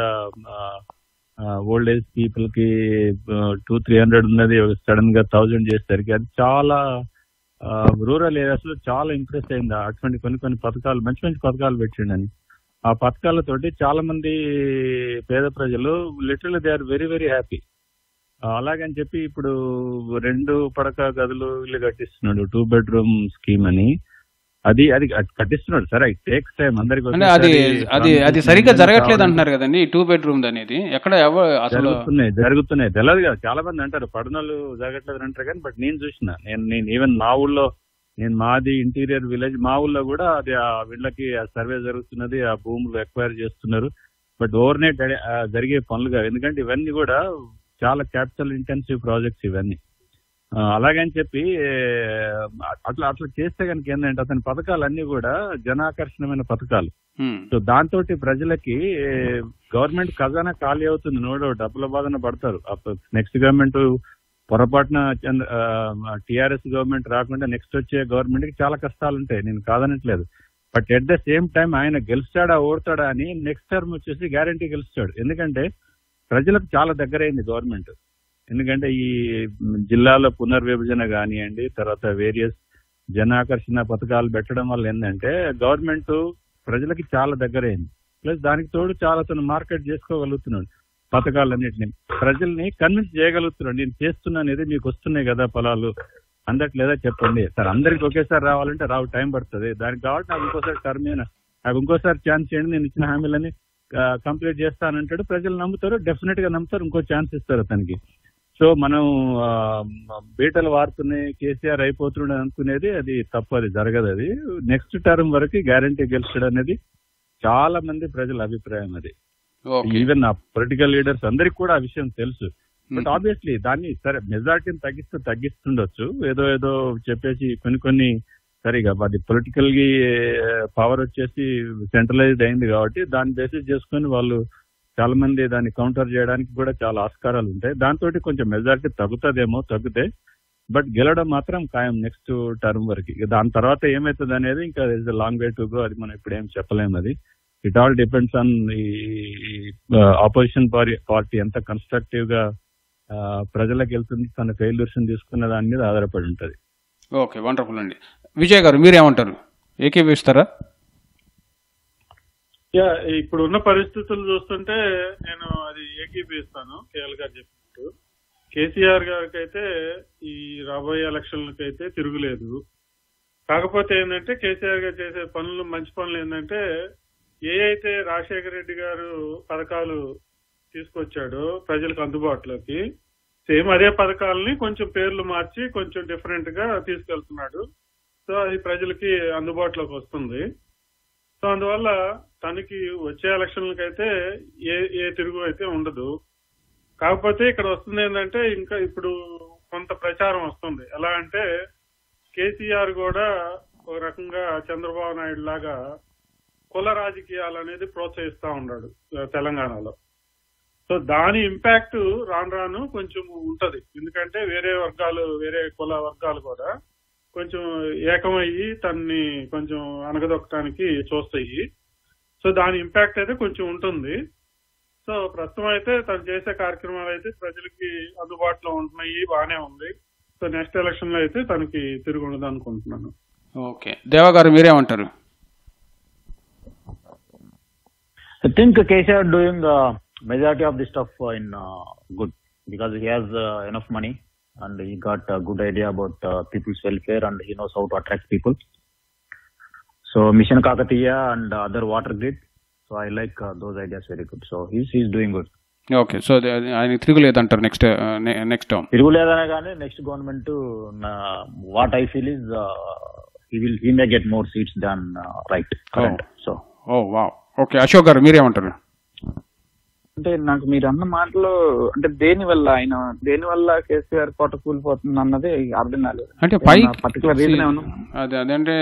ఓల్డ్ ఏజ్ పీపుల్ కి టూ త్రీ హండ్రెడ్ ఉన్నది సడన్ గా థౌజండ్ చేసేసరికి అది చాలా రూరల్ ఏరియాస్ లో చాలా ఇంప్రెస్ అయింది. అటువంటి కొన్ని కొన్ని పథకాలు మంచి మంచి పథకాలు పెట్టిండని. ఆ పథకాలతోటి చాలా మంది పేద ప్రజలు literally they are very very happy. అలాగని చెప్పి ఇప్పుడు రెండు పడక గదులు ఇల్లు కట్టిస్తున్నాడు, టూ బెడ్రూమ్ స్కీమ్ అని. అది అది కట్టిస్తున్నాడు సరే, ఇట్ టేక్స్ టైం అందరికి. అది అది అది సరిగ్గా జరగట్లేదు అంటున్నారు కదండి టూ బెడ్రూమ్ అనేది. ఎక్కడ జరుగుతున్నాయి జరుగుతున్నాయి తెలియదు కదా, చాలా మంది అంటారు పడనలు జరగట్లేదు అంటారు కానీ, బట్ నేను చూసిన నేను నేను ఈవెన్ మా ఊళ్ళో, నేను మాది ఇంటీరియర్ విలేజ్, మా ఊళ్ళో కూడా అది ఆ వీళ్ళకి ఆ సర్వే జరుగుతున్నది, ఆ భూములు ఎక్వైర్ చేస్తున్నారు. బట్ ఓవర్ నైట్ జరిగే పనులుగా, ఎందుకంటే ఇవన్నీ కూడా చాలా క్యాపిటల్ ఇంటెన్సివ్ ప్రాజెక్ట్స్ ఇవన్నీ. అలాగని చెప్పి అట్లా అట్లా చేస్తే కనుక ఏంటంటే అతని పథకాలన్నీ కూడా జనాకర్షణమైన పథకాలు. సో దాంతో ప్రజలకి గవర్నమెంట్ ఖజానా ఖాళీ అవుతుంది, నో డౌట్. డబ్బుల బాధన పడతారు. నెక్స్ట్ గవర్నమెంట్ పొరపాటున టీఆర్ఎస్ గవర్నమెంట్ రాకుండా నెక్స్ట్ వచ్చే గవర్నమెంట్ కి చాలా కష్టాలు ఉంటాయి, నేను కాదనట్లేదు. But at the same time ఆయన గెలుస్తాడా ఓడతాడా అని నెక్స్ట్ టర్మ్ వచ్చేసి గ్యారంటీ గెలుస్తాడు. ఎందుకంటే ప్రజలకు చాలా దగ్గరైంది గవర్నమెంట్. ఎందుకంటే ఈ జిల్లాలో పునర్విభజన కానివ్వండి, తర్వాత వేరియస్ జనాకర్షణ పథకాలు పెట్టడం వల్ల ఏంటంటే గవర్నమెంట్ ప్రజలకి చాలా దగ్గరైంది. ప్లస్ దానికి తోడు చాలా తను మార్కెట్ చేసుకోగలుగుతున్నాడు పథకాలన్నింటినీ, ప్రజల్ని కన్విన్స్ చేయగలుగుతున్నాడు. నేను చేస్తున్నాను, ఇది మీకు వస్తున్నాయి కదా ఫలాలు, అందట్లేదా చెప్పండి సార్, అందరికి ఒకేసారి రావాలంటే రావు, టైం పడుతుంది. దానికి కాబట్టి నాకు ఇంకోసారి టర్మ్ నాకు ఇంకోసారి ఛాన్స్ చేయండి, నేను ఇచ్చిన హామీలని కంప్లీట్ చేస్తానంటాడు. ప్రజలు నమ్ముతారు, డెఫినెట్ గా నమ్ముతారు, ఇంకో ఛాన్స్ ఇస్తారు అతనికి. సో మనం బీటలు వారుతున్నాయి, కేసీఆర్ అయిపోతున్నాడు అనుకునేది అది తప్పు, అది జరగదు. అది నెక్స్ట్ టర్మ్ వరకు గ్యారంటీ గెలుస్తాడు అనేది చాలా మంది ప్రజల అభిప్రాయం. అది ఈవెన్ ఆ పొలిటికల్ లీడర్స్ అందరికి కూడా ఆ విషయం తెలుసు. బట్ ఆబ్వియస్లీ దాన్ని సరే మెజార్టీని తగ్గిస్తూ తగ్గిస్తుండొచ్చు, ఏదో ఏదో చెప్పేసి కొన్ని కొన్ని సరిగా అది పొలిటికల్ గా పవర్ వచ్చేసి సెంట్రలైజ్డ్ అయింది కాబట్టి దాన్ని బేసిస్ చేసుకుని వాళ్ళు చాలా మంది దాన్ని కౌంటర్ చేయడానికి కూడా చాలా ఆస్కారాలు ఉంటాయి. దాంతో కొంచెం మెజార్టీ తగ్గుతుందేమో, తగ్గితే బట్ గెలవడం మాత్రం ఖాయం నెక్స్ట్ టర్మ్ వరకు. దాని తర్వాత ఏమవుతుంది అనేది ఇంకా is long way to go, అది మనం ఇప్పుడు ఏం చెప్పలేము. అది ఇట్ ఆల్ డిపెండ్స్ ఆన్ ఈ ఆపోజిషన్ పార్టీ ఎంత కన్స్ట్రక్టివ్ గా ప్రజలకు వెళ్తుంది, తన ఫెయిల్యూర్స్ తీసుకున్న దాని మీద ఆధారపడి ఉంటుంది. ఓకే, వండర్ఫుల్ అండి. విజయ్ గారు మీరేమంటారు, ఏకీభవిస్తారా? యా, ఇప్పుడు ఉన్న పరిస్థితులు చూస్తుంటే నేను అది ఏకీభవిస్తాను. కేఎల్ గారు చెప్పినట్టు కేసీఆర్ గారికి అయితే ఈ రాబోయే ఎలక్షన్లకి అయితే తిరుగులేదు. కాకపోతే ఏంటంటే కేసీఆర్ గారు చేసే పనులు, మంచి పనులు ఏంటంటే ఏ అయితే రాజశేఖర రెడ్డి గారు పథకాలు తీసుకొచ్చాడో ప్రజలకు అందుబాటులోకి, సేమ్ అదే పథకాలని కొంచెం పేర్లు మార్చి కొంచెం డిఫరెంట్ గా తీసుకెళ్తున్నాడు. సో అది ప్రజలకి అందుబాటులోకి వస్తుంది. సో అందువల్ల తనకి వచ్చే ఎలక్షన్లకి అయితే ఏ ఏ తిరుగు అయితే ఉండదు. కాకపోతే ఇక్కడ వస్తుంది ఏంటంటే ఇంకా ఇప్పుడు కొంత ప్రచారం వస్తుంది. ఎలా అంటే కేసీఆర్ కూడా ఒక రకంగా చంద్రబాబు నాయుడు లాగా కుల రాజకీయాలు అనేది ప్రోత్సహిస్తా ఉన్నాడు తెలంగాణలో. సో దాని ఇంపాక్ట్ రాను రాను కొంచెం ఉంటది. ఎందుకంటే వేరే వర్గాలు, వేరే కుల వర్గాలు కూడా కొంచెం ఏకమయ్యి తన్ని కొంచెం అనగదొక్కడానికి చూస్తాయి. సో దాని ఇంపాక్ట్ అయితే కొంచెం ఉంటుంది. సో ప్రస్తుతం అయితే తను చేసే కార్యక్రమాలు అయితే ప్రజలకి అందుబాటులో ఉంటున్నాయి, బాగానే ఉంది. సో నెక్స్ట్ ఎలక్షన్ లో అయితే తనకి తిరిగి ఉండదు అనుకుంటున్నాను. ఓకే, దేవా గారు మీరేమంటారు? I think Keshav doing uh, majority of the stuff uh, in uh, good because he has uh, enough money and he got a good idea about uh, people's welfare and he knows how to attract people. So Mission Kakatiya and uh, other water grid. So I like uh, those ideas very good. So he's he's doing good. Okay, so ఆయన తిరుగులేదంటారు next next term? తిరుగులేదనే కానీ next government what I feel is he will he may get more seats than uh, right current. So oh wow. Okay, Ashok గారు మీరేమంటారు? అంటే నాకు మీరు అన్న మాటలో అంటే దేని వల్ల ఆయన దేని వల్ల కేసీఆర్ కోట కూలిపోతుంది అన్నది అర్థం కాలేదు. అంటే పై పర్టికులర్ రీజన్ ఏమన్నా? అదే అదంటే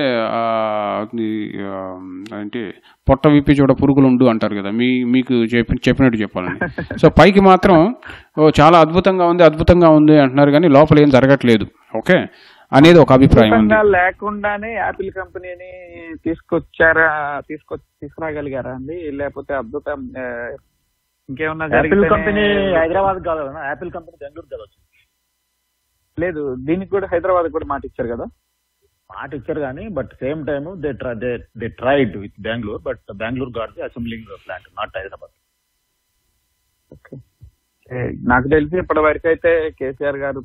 అంటే పొట్ట విప్పి చూడ పురుగులు ఉండు అంటారు కదా, మీ మీకు చెప్పి చెప్పినట్టు చెప్పాలండి. సో పైకి మాత్రం చాలా అద్భుతంగా ఉంది అద్భుతంగా ఉంది అంటున్నారు కానీ లోపల ఏం జరగట్లేదు. ఓకే అనేది ఒక అభిప్రాయం లేకుండానే యాపిల్ కంపెనీని తీసుకొచ్చారా, తీసుకొ తీసుకురాగలిగారా అండి? లేకపోతే అద్భుతం ఇంకేమన్నా? యాపిల్ కంపెనీ హైదరాబాద్ కాదు కదా, యాపిల్ కంపెనీ బెంగళూరు కదా. లేదు, దీనికి కూడా హైదరాబాద్ కూడా మాట ఇచ్చారు కదా. మాట ఇచ్చారు కానీ but same time they they they tried with Bengaluru, but Bengaluru got the assembling plant, not Hyderabad. Okay, నాకు తెలిసి ఇప్పటి వరకు అయితే కేసీఆర్ గారు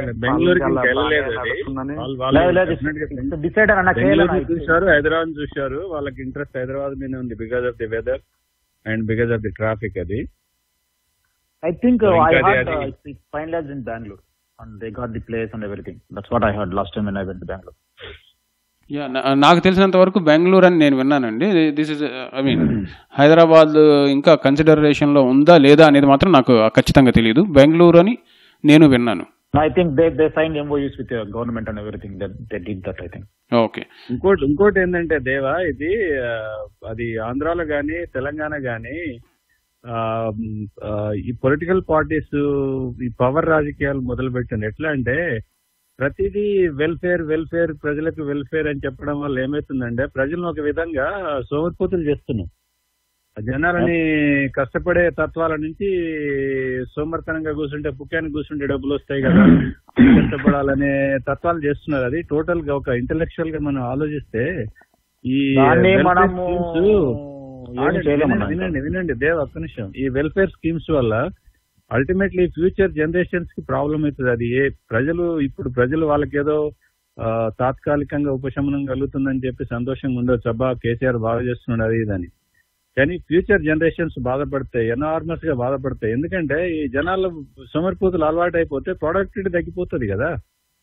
చూశారు, హైదరాబాద్ చూశారు. వాళ్ళకి ఇంట్రెస్ట్ హైదరాబాద్ మీద ఉంది because of the weather and because of the traffic. అది I think I heard it's finalised in Bengaluru and they got the place and everything. That's what I heard last time when I went to Bangalore. Yeah, నాకు తెలిసినంత వరకు బెంగళూరు అని నేను విన్నానండి. This is I mean Hyderabad ఇంకా consideration లో ఉందా లేదా అనేది మాత్రం నాకు ఖచ్చితంగా తెలియదు. బెంగళూరు అని నేను విన్నాను. I think they they signed M O Us with the government and everything. That they did that, I think. Okay, ఇంకోటి ఇంకోటి ఏంటంటే దేవా, ఇది అది ఆంధ్రాలో గానీ తెలంగాణ గానీ ఈ పొలిటికల్ పార్టీస్ ఈ పవర్ రాజకీయాలు మొదలు పెట్టాను. ఎట్లా అంటే ప్రతిదీ వెల్ఫేర్ వెల్ఫేర్ ప్రజలకు వెల్ఫేర్ అని చెప్పడం వల్ల ఏమవుతుందంటే ప్రజలను ఒక విధంగా సోమరిపోతులు చేస్తున్నాం. జనాలని కష్టపడే తత్వాల నుంచి సోమర్తనంగా కూర్చుంటే పుక్కానికి కూర్చుంటే డబ్బులు వస్తాయి కదా, కష్టపడాలనే తత్వాలు చేస్తున్నారు. అది టోటల్ గా ఒక ఇంటెలెక్చువల్ గా మనం ఆలోచిస్తే ఈ వినండి వినండి దేవ ఒక్క నిమిషం, ఈ వెల్ఫేర్ స్కీమ్స్ వల్ల అల్టిమేట్లీ ఫ్యూచర్ జనరేషన్స్ కి ప్రాబ్లం అవుతుంది. అది ఏ ప్రజలు ఇప్పుడు ప్రజలు వాళ్ళకి ఏదో తాత్కాలికంగా ఉపశమనం కలుగుతుందని చెప్పి సంతోషంగా ఉండొచ్చు, అబ్బా కేసీఆర్ బాగా చేస్తున్నాడు అది ఇదని. కానీ ఫ్యూచర్ జనరేషన్స్ బాధపడతాయి, ఎనార్మస్ గా బాధపడతాయి. ఎందుకంటే ఈ జనాల సోమరిపోతులు అలవాటు అయిపోతే ప్రొడక్టివిటీ తగ్గిపోతుంది కదా.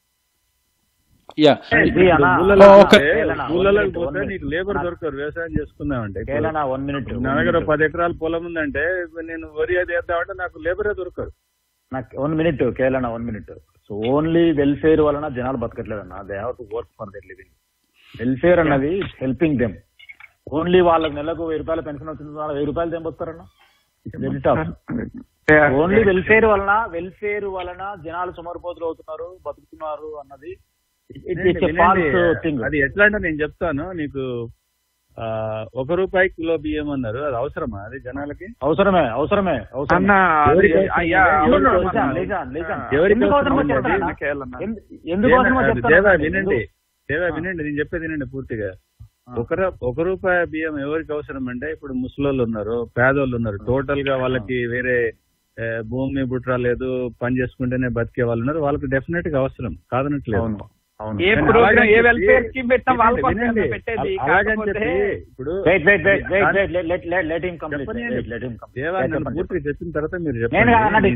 ఊళ్ళలోకి పోతే నీకు లేబర్ దొరకరు వ్యవసాయం చేసుకుందామంటే. నా దగ్గర పది ఎకరాల పొలం ఉందంటే నేను వరి అది వేద్దామంటే నాకు లేబరే దొరకరు. నాకు వన్ మినిట్ కేలన్నా one minute so only welfare వలన జనాలు బతకట్లేదన్నా, they have to work for their living. Welfare అన్నది హెల్పింగ్ దెమ్. ఓన్లీ వాళ్ళకి నెలకు వెయ్యి రూపాయల పెన్షన్ వచ్చింది, వాళ్ళ వెయ్యి రూపాయలు తెంపొస్తారన్నా. ఓన్లీ వెల్ఫేర్ వలన వెల్ఫేర్ వలన జనాలు సోమరిపోతులు అవుతున్నారు, బతుకుతున్నారు అన్నది అది ఎట్లా అంటే నేను చెప్తాను నీకు. ఒక రూపాయి కిలో బియ్యం అన్నారు, అది అవసరమా? అది జనాలకి అవసరమే అవసరమే దేవా వినండి దేవా వినండి నేను చెప్పేది వినండి పూర్తిగా. ఒక ఒక రూపాయి బియ్యం ఎవరికి అవసరం అంటే ఇప్పుడు ముసలోళ్ళు ఉన్నారు, పేదోళ్ళు ఉన్నారు, టోటల్ గా వాళ్ళకి వేరే భూమి బుట్రా లేదు, పని చేసుకుంటేనే బతికే వాళ్ళు ఉన్నారు, వాళ్ళకి డెఫినెట్ గా అవసరం కాదనట్లేదు. పూర్తిగా చెప్పిన తర్వాత మీరు చెప్పండి,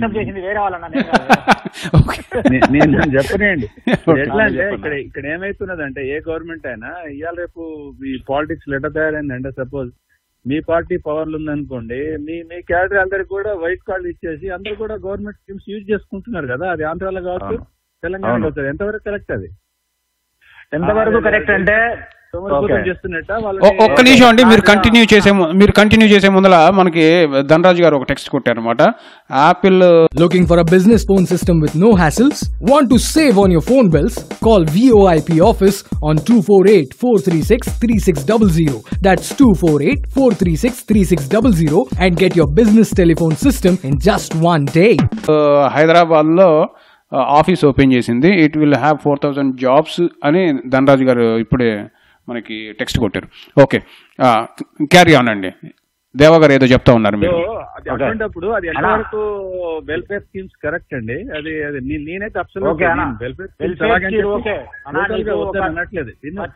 చెప్పనండి. ఎట్లా అంటే ఇక్కడ ఇక్కడ ఏమైతున్నదంటే ఏ గవర్నమెంట్ అయినా ఇవాళ రేపు ఈ పాలిటిక్స్ ఎట్లా తయారైందంటే సపోజ్ మీ పార్టీ పవర్లు ఉందనుకోండి, మీ మీ క్యాడర్ అందరికి కూడా వైట్ కార్డు ఇచ్చేసి అందరు కూడా గవర్నమెంట్ స్కీమ్స్ యూజ్ చేసుకుంటున్నారు కదా. అది ఆంధ్రాలో కావచ్చు, తెలంగాణలో కావచ్చు. ఎంతవరకు కరెక్ట్? అది ఎంతవరకు కరెక్ట్ అంటే ఒక్క నిమిషం అండి, మీరు కంటిన్యూ చేసే మీరు కంటిన్యూ చేసే ముందర మనకి ధనరాజ్ గారు ఒక టెక్స్ట్ కొట్టారనమాట. Apple looking for a business phone system with no hassles, want to save on your phone bills? Call V O I P office on two four eight, four three six, three six zero zero. That's two four eight, four three six, three six zero zero and get your business telephone system in just one day. Hyderabad లో office open చేసింది. It will have four thousand jobs అని ధనరాజు గారు ఇప్పుడే మనకి text కొట్టారు. Okay, carry on అండి. దేవా గారు ఏదో చెప్తా ఉన్నారు మీరు. అటువంటిప్పుడు అది ఎంతవరకు వెల్ఫేర్ స్కీమ్స్ కరెక్ట్ అండి? అది అది నేనైతే అబ్సల్యూట్ వెల్ఫేర్ స్కీమ్స్ అనట్లేదు.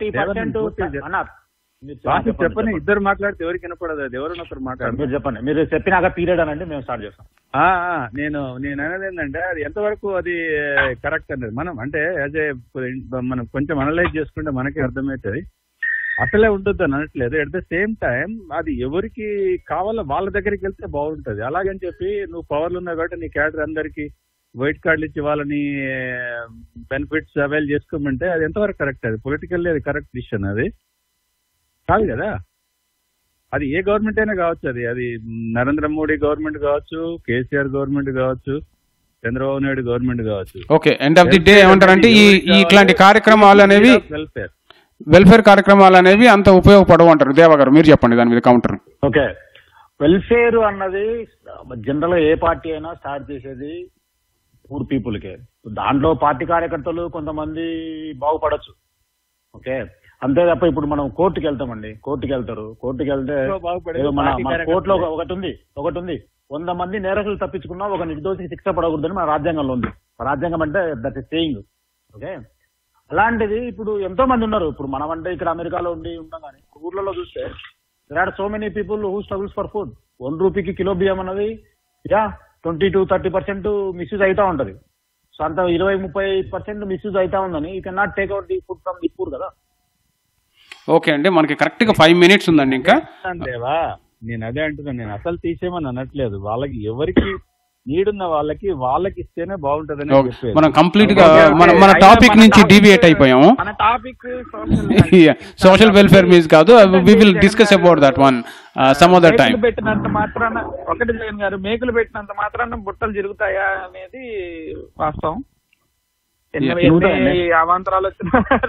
చెప్పండి, ఇద్దరు మాట్లాడితే ఎవరికి వినపడదు, అది ఎవరైనా ఒకరు మాట్లాడారు. చెప్పండి, మీరు చెప్పినాక పీరియడ్ అనండి మేము స్టార్ట్ చేస్తాం. నేను నేను అనేది ఏంటంటే అది ఎంతవరకు అది కరెక్ట్ అనేది మనం అంటే యాజ్ ఏ మనం కొంచెం అనలైజ్ చేసుకుంటే మనకి అర్థమవుతుంది. అసలే ఉంటుంది అని అనట్లేదు. అట్ ద సేమ్ టైం అది ఎవరికి కావాలో వాళ్ళ దగ్గరికి వెళ్తే బాగుంటుంది. అలాగని చెప్పి నువ్వు పవర్లు ఉన్నావు కాబట్టి నీ క్యాడర్ అందరికి వైట్ కార్డులు ఇచ్చి వాళ్ళని బెనిఫిట్స్ అవైల్ చేసుకోమంటే అది ఎంతవరకు కరెక్ట్? అది పొలిటికల్లీ అది కరెక్ట్ డిసిషన్ అది కాదు కదా. అది ఏ గవర్నమెంట్ అయినా కావచ్చు, అది అది నరేంద్ర మోడీ గవర్నమెంట్ కావచ్చు, కేసీఆర్ గవర్నమెంట్ కావచ్చు, చంద్రబాబు నాయుడు గవర్నమెంట్ కావచ్చు. Okay, end of the day ఏమంటారంటే ఈ ఇట్లాంటి కార్యక్రమాలు అనేవి వెల్ఫేర్ వెల్ఫేర్ కార్యక్రమాలు అనేవి అంత ఉపయోగపడవు అంటారు. దేవా గారు మీరు చెప్పండి దాని మీద కౌంటర్. ఓకే, వెల్ఫేర్ అన్నది జనరల్ ఏ పార్టీ అయినా స్టార్ట్ చేసేది పూర్ పీపుల్ కే. దాంట్లో పార్టీ కార్యకర్తలు కొంతమంది బాగుపడచ్చు, ఓకే, అంతే తప్ప ఇప్పుడు మనం కోర్టుకి వెళ్తామండి, కోర్టుకి వెళ్తారు, కోర్టుకి వెళ్తే మన మన కోర్టులో ఒకటి ఉంది ఒకటి ఉంది వంద మంది నేరస్తులు తప్పించుకున్నా ఒక నిర్దోషికి శిక్ష పడకూడదని మన రాజ్యాంగంలో ఉంది. రాజ్యాంగం అంటే దట్ ఇస్ సేయింగ్, ఓకే. అలాంటిది ఇప్పుడు ఎంతో మంది ఉన్నారు. ఇప్పుడు మనం అంటే ఇక్కడ అమెరికాలో ఉండి ఉంటాం, కానీ ఊర్లలో చూస్తే there are so many people who struggles for food. One రూపీకి కిలో బియ్యం అన్నది yeah twenty to thirty percent misuse అవుతా ఉంటది. సో అంత ఇరవై ముప్పై పర్సెంట్ మిస్యూజ్ అవుతా ఉందని you can not take out the food from the poor కదా. ఓకే అండి, మనకి కరెక్ట్ గా ఫైవ్ మినిట్స్ ఉందండి ఇంకా. దేవా నేను అదే అంటున్నాను, నేను అసలు తీసేమని అనట్లేదు. వాళ్ళకి ఎవరికి నీడున్న వాళ్ళకి వాళ్ళకి ఇస్తేనే బాగుంటదని మనం కంప్లీట్ గా మన మన టాపిక్ నుంచి డీవియేట్ అయిపోయాము. మన టాపిక్ సోషల్ వెల్ఫేర్ మీన్స్ కాదు, we will discuss about that one some other time. పెట్టినంత మాత్రాన ఒకటి జగన్ గారు మేకులు పెట్టినంత మాత్రాన బుట్టలు జరుగుతాయా అనేది వాస్తవం. అవాంతరాలు వచ్చిన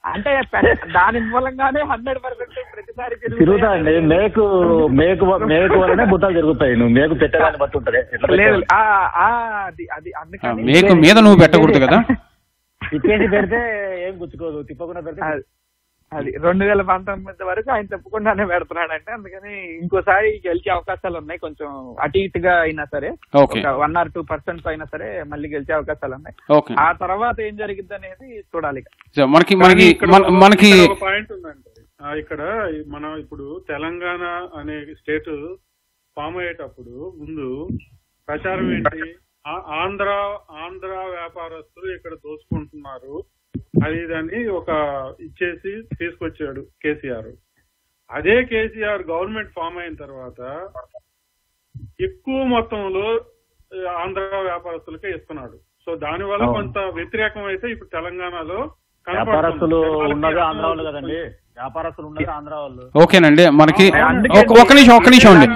అంటే దాని మూలంగానే హండ్రెడ్ పర్సెంట్ ప్రతిసారి తిరుగుతా అండి. మేకు మేకు మేకు వల్లనే బుట్టలు తిరుగుతాయి. నువ్వు మేకు పెట్టేదాన్ని బట్టి ఉంటుంది. లేదు అది అది అందుకని మేకు మీద నువ్వు పెట్టకూడదు కదా. తిప్పేసి పెడితే ఏం గుచ్చుకోదు, తిప్పకుండా పెడితే అది రెండు వేల పంతొమ్మిది వరకు ఆయన తప్పకుండానే పెడుతున్నాడంటే, అందుకని ఇంకోసారి గెలిచే అవకాశాలు ఉన్నాయి. కొంచెం అటు ఇటుగా అయినా సరే, వన్ ఆర్ టూ పర్సెంట్ అయినా సరే మళ్ళీ గెలిచే అవకాశాలు ఉన్నాయి. ఆ తర్వాత ఏం జరిగింది అనేది చూడాలి. మనకి మనకి మనకి పాయింట్ ఉందండి ఇక్కడ. మనం ఇప్పుడు తెలంగాణ అనే స్టేట్ ఫామ్ అయ్యేటప్పుడు ముందు ప్రచారం ఏంటి, ఆంధ్ర ఆంధ్ర వ్యాపారస్తులు ఇక్కడ దోచుకుంటున్నారు అది దాన్ని ఒక ఇచ్చేసి తీసుకొచ్చాడు కేసీఆర్. అదే కేసీఆర్ గవర్నమెంట్ ఫామ్ అయిన తర్వాత ఎక్కువ మొత్తంలో ఆంధ్ర వ్యాపారస్తులకే ఇస్తున్నాడు. సో దాని వల్ల కొంత వ్యతిరేకం అయితే ఇప్పుడు తెలంగాణలో వ్యాపారస్తులు ఉన్నది ఆంధ్ర వాళ్ళు కదండి. వ్యాపారస్తులు ఉన్నది ఆంధ్ర వాళ్ళు. ఓకేనండి. మనకి ఒక్క నిమిషం ఒక్క నిమిషం అండి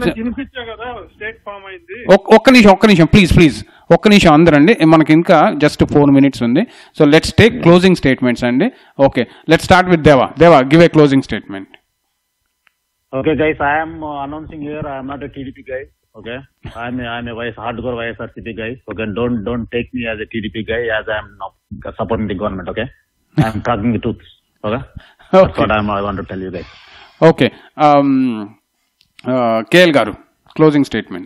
ఒక్క నిమిషం ఒక్క నిమిషం ప్లీజ్ ప్లీజ్ ఒక్క నిమిషం అందరండి. మనకి ఇంకా జస్ట్ ఫోర్ మినిట్స్ ఉంది. So let's take closing statements అండి. Okay, let's start with Deva. Deva, give a closing statement. Okay guys, I am uh, announcing here I am not a T D P guy. Okay, I am a, I am a vice hardcore Y S R C P guy. Okay, don't don't take me as a T D P guy as I am not supporting the government. Okay, I am talking the truth. Okay, okay. That's what I am I want to tell you guys. Okay, um, uh, K L garu closing statement.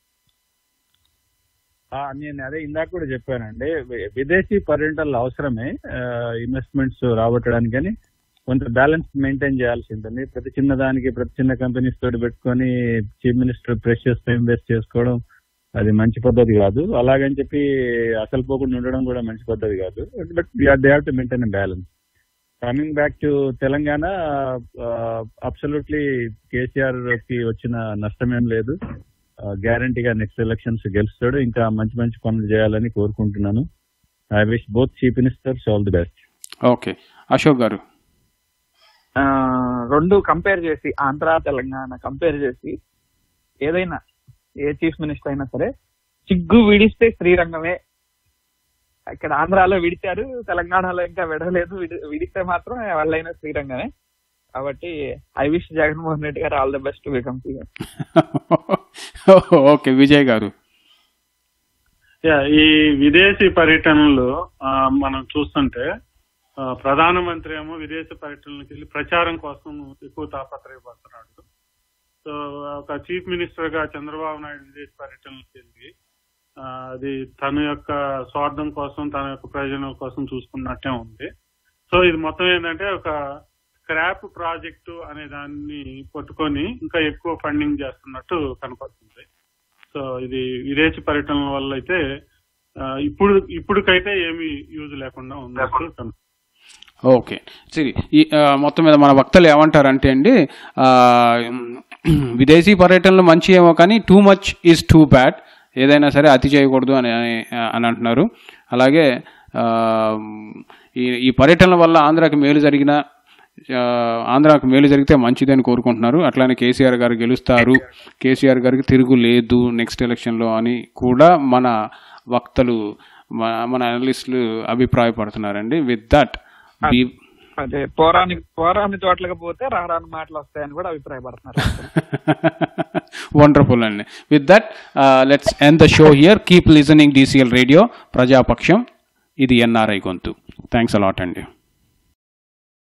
నేను అదే ఇందాక కూడా చెప్పానండి, విదేశీ పర్యటనలు అవసరమే investments రాబట్టడానికి, కానీ కొంత బ్యాలెన్స్ మెయింటైన్ చేయాల్సి ఉంటుంది. ప్రతి చిన్న దానికి ప్రతి చిన్న కంపెనీస్ తోటి పెట్టుకొని చీఫ్ మినిస్టర్ ప్రెషర్స్ ఇన్వెస్ట్ చేసుకోవడం అది మంచి పద్ధతి కాదు. అలాగని చెప్పి అసలు పోకుండా ఉండడం కూడా మంచి పద్ధతి కాదు. But they have to maintain balance. Coming back to Telangana, absolutely KCR కి వచ్చిన నష్టమేం లేదు. గ్యారంటీగా నెక్స్ట్ ఎలక్షన్స్ గెలుస్తాడు. ఇంకా మంచి మంచి పనులు చేయాలని కోరుకుంటున్నాను. I wish both chief ministers all the best. Okay, Ashok గారు. రెండు కంపేర్ చేసి, ఆంధ్ర తెలంగాణ కంపేర్ చేసి, ఏదైనా ఏ చీఫ్ మినిస్టర్ అయినా సరే సిగ్గు విడిస్తే శ్రీరంగమే. ఇక్కడ ఆంధ్రాలో విడిచారు, తెలంగాణలో ఇంకా విడలేదు. విడిస్తే మాత్రం వాళ్ళైనా శ్రీరంగమే. కాబట్టి ఐ విష్ జగన్మోహన్ రెడ్డి గారు all the best to become CM. Okay, Vijay గారు. ఈ విదేశీ పర్యటనలో మనం చూస్తుంటే ప్రధానమంత్రి ఏమో విదేశీ పర్యటనలకు వెళ్ళి ప్రచారం కోసం ఎక్కువ తాపత్రయపడుతున్నాడు. సో ఒక చీఫ్ మినిస్టర్ గా చంద్రబాబు నాయుడు విదేశీ పర్యటనలకు వెళ్ళి అది తన యొక్క స్వార్థం కోసం, తన యొక్క ప్రయోజనాల కోసం చూసుకున్నట్టే ఉంది. సో ఇది మొత్తం ఏంటంటే ఒక స్క్రాప్ ప్రాజెక్టు అనే దాన్ని పట్టుకొని ఇంకా ఎక్కువ ఫండింగ్ చేస్తున్నట్టు కనపడుతుంది. సో ఇది విదేశీ పర్యటనల వల్ల అయితే ఇప్పుడు ఇప్పటికైతే ఏమీ యూజ్ లేకుండా ఉన్నట్టు కనపడుతుంది. ఓకే, సరే. ఈ మొత్తం మీద మన వక్తలు ఏమంటారంటే అండి, విదేశీ పర్యటనలు మంచి ఏమో కానీ too much is too bad. ఏదైనా సరే అతి చేయకూడదు అని అని అంటున్నారు. అలాగే ఈ ఈ పర్యటనల వల్ల ఆంధ్రాకి మేలు జరిగిన ఆంధ్రాకు మేలు జరిగితే మంచిదని కోరుకుంటున్నారు. అట్లానే కేసీఆర్ గారు గెలుస్తారు, కేసీఆర్ గారికి తిరుగు లేదు నెక్స్ట్ ఎలక్షన్లో అని కూడా మన వక్తలు, మన అనలిస్టులు అభిప్రాయపడుతున్నారండి. విత్ దట్ అదే పోరాని పోరాని చోట్లకి పోతే రారాని మాటలు వస్తాయని కూడా అభిప్రాయపడుతున్నారు. వండర్ఫుల్ అండి. With that let's end the show here. Keep listening DCL radio, Prajapaksham. ఇది ఎన్ఆర్ఐ గొంతు. థ్యాంక్స్ అలాట్ అండి.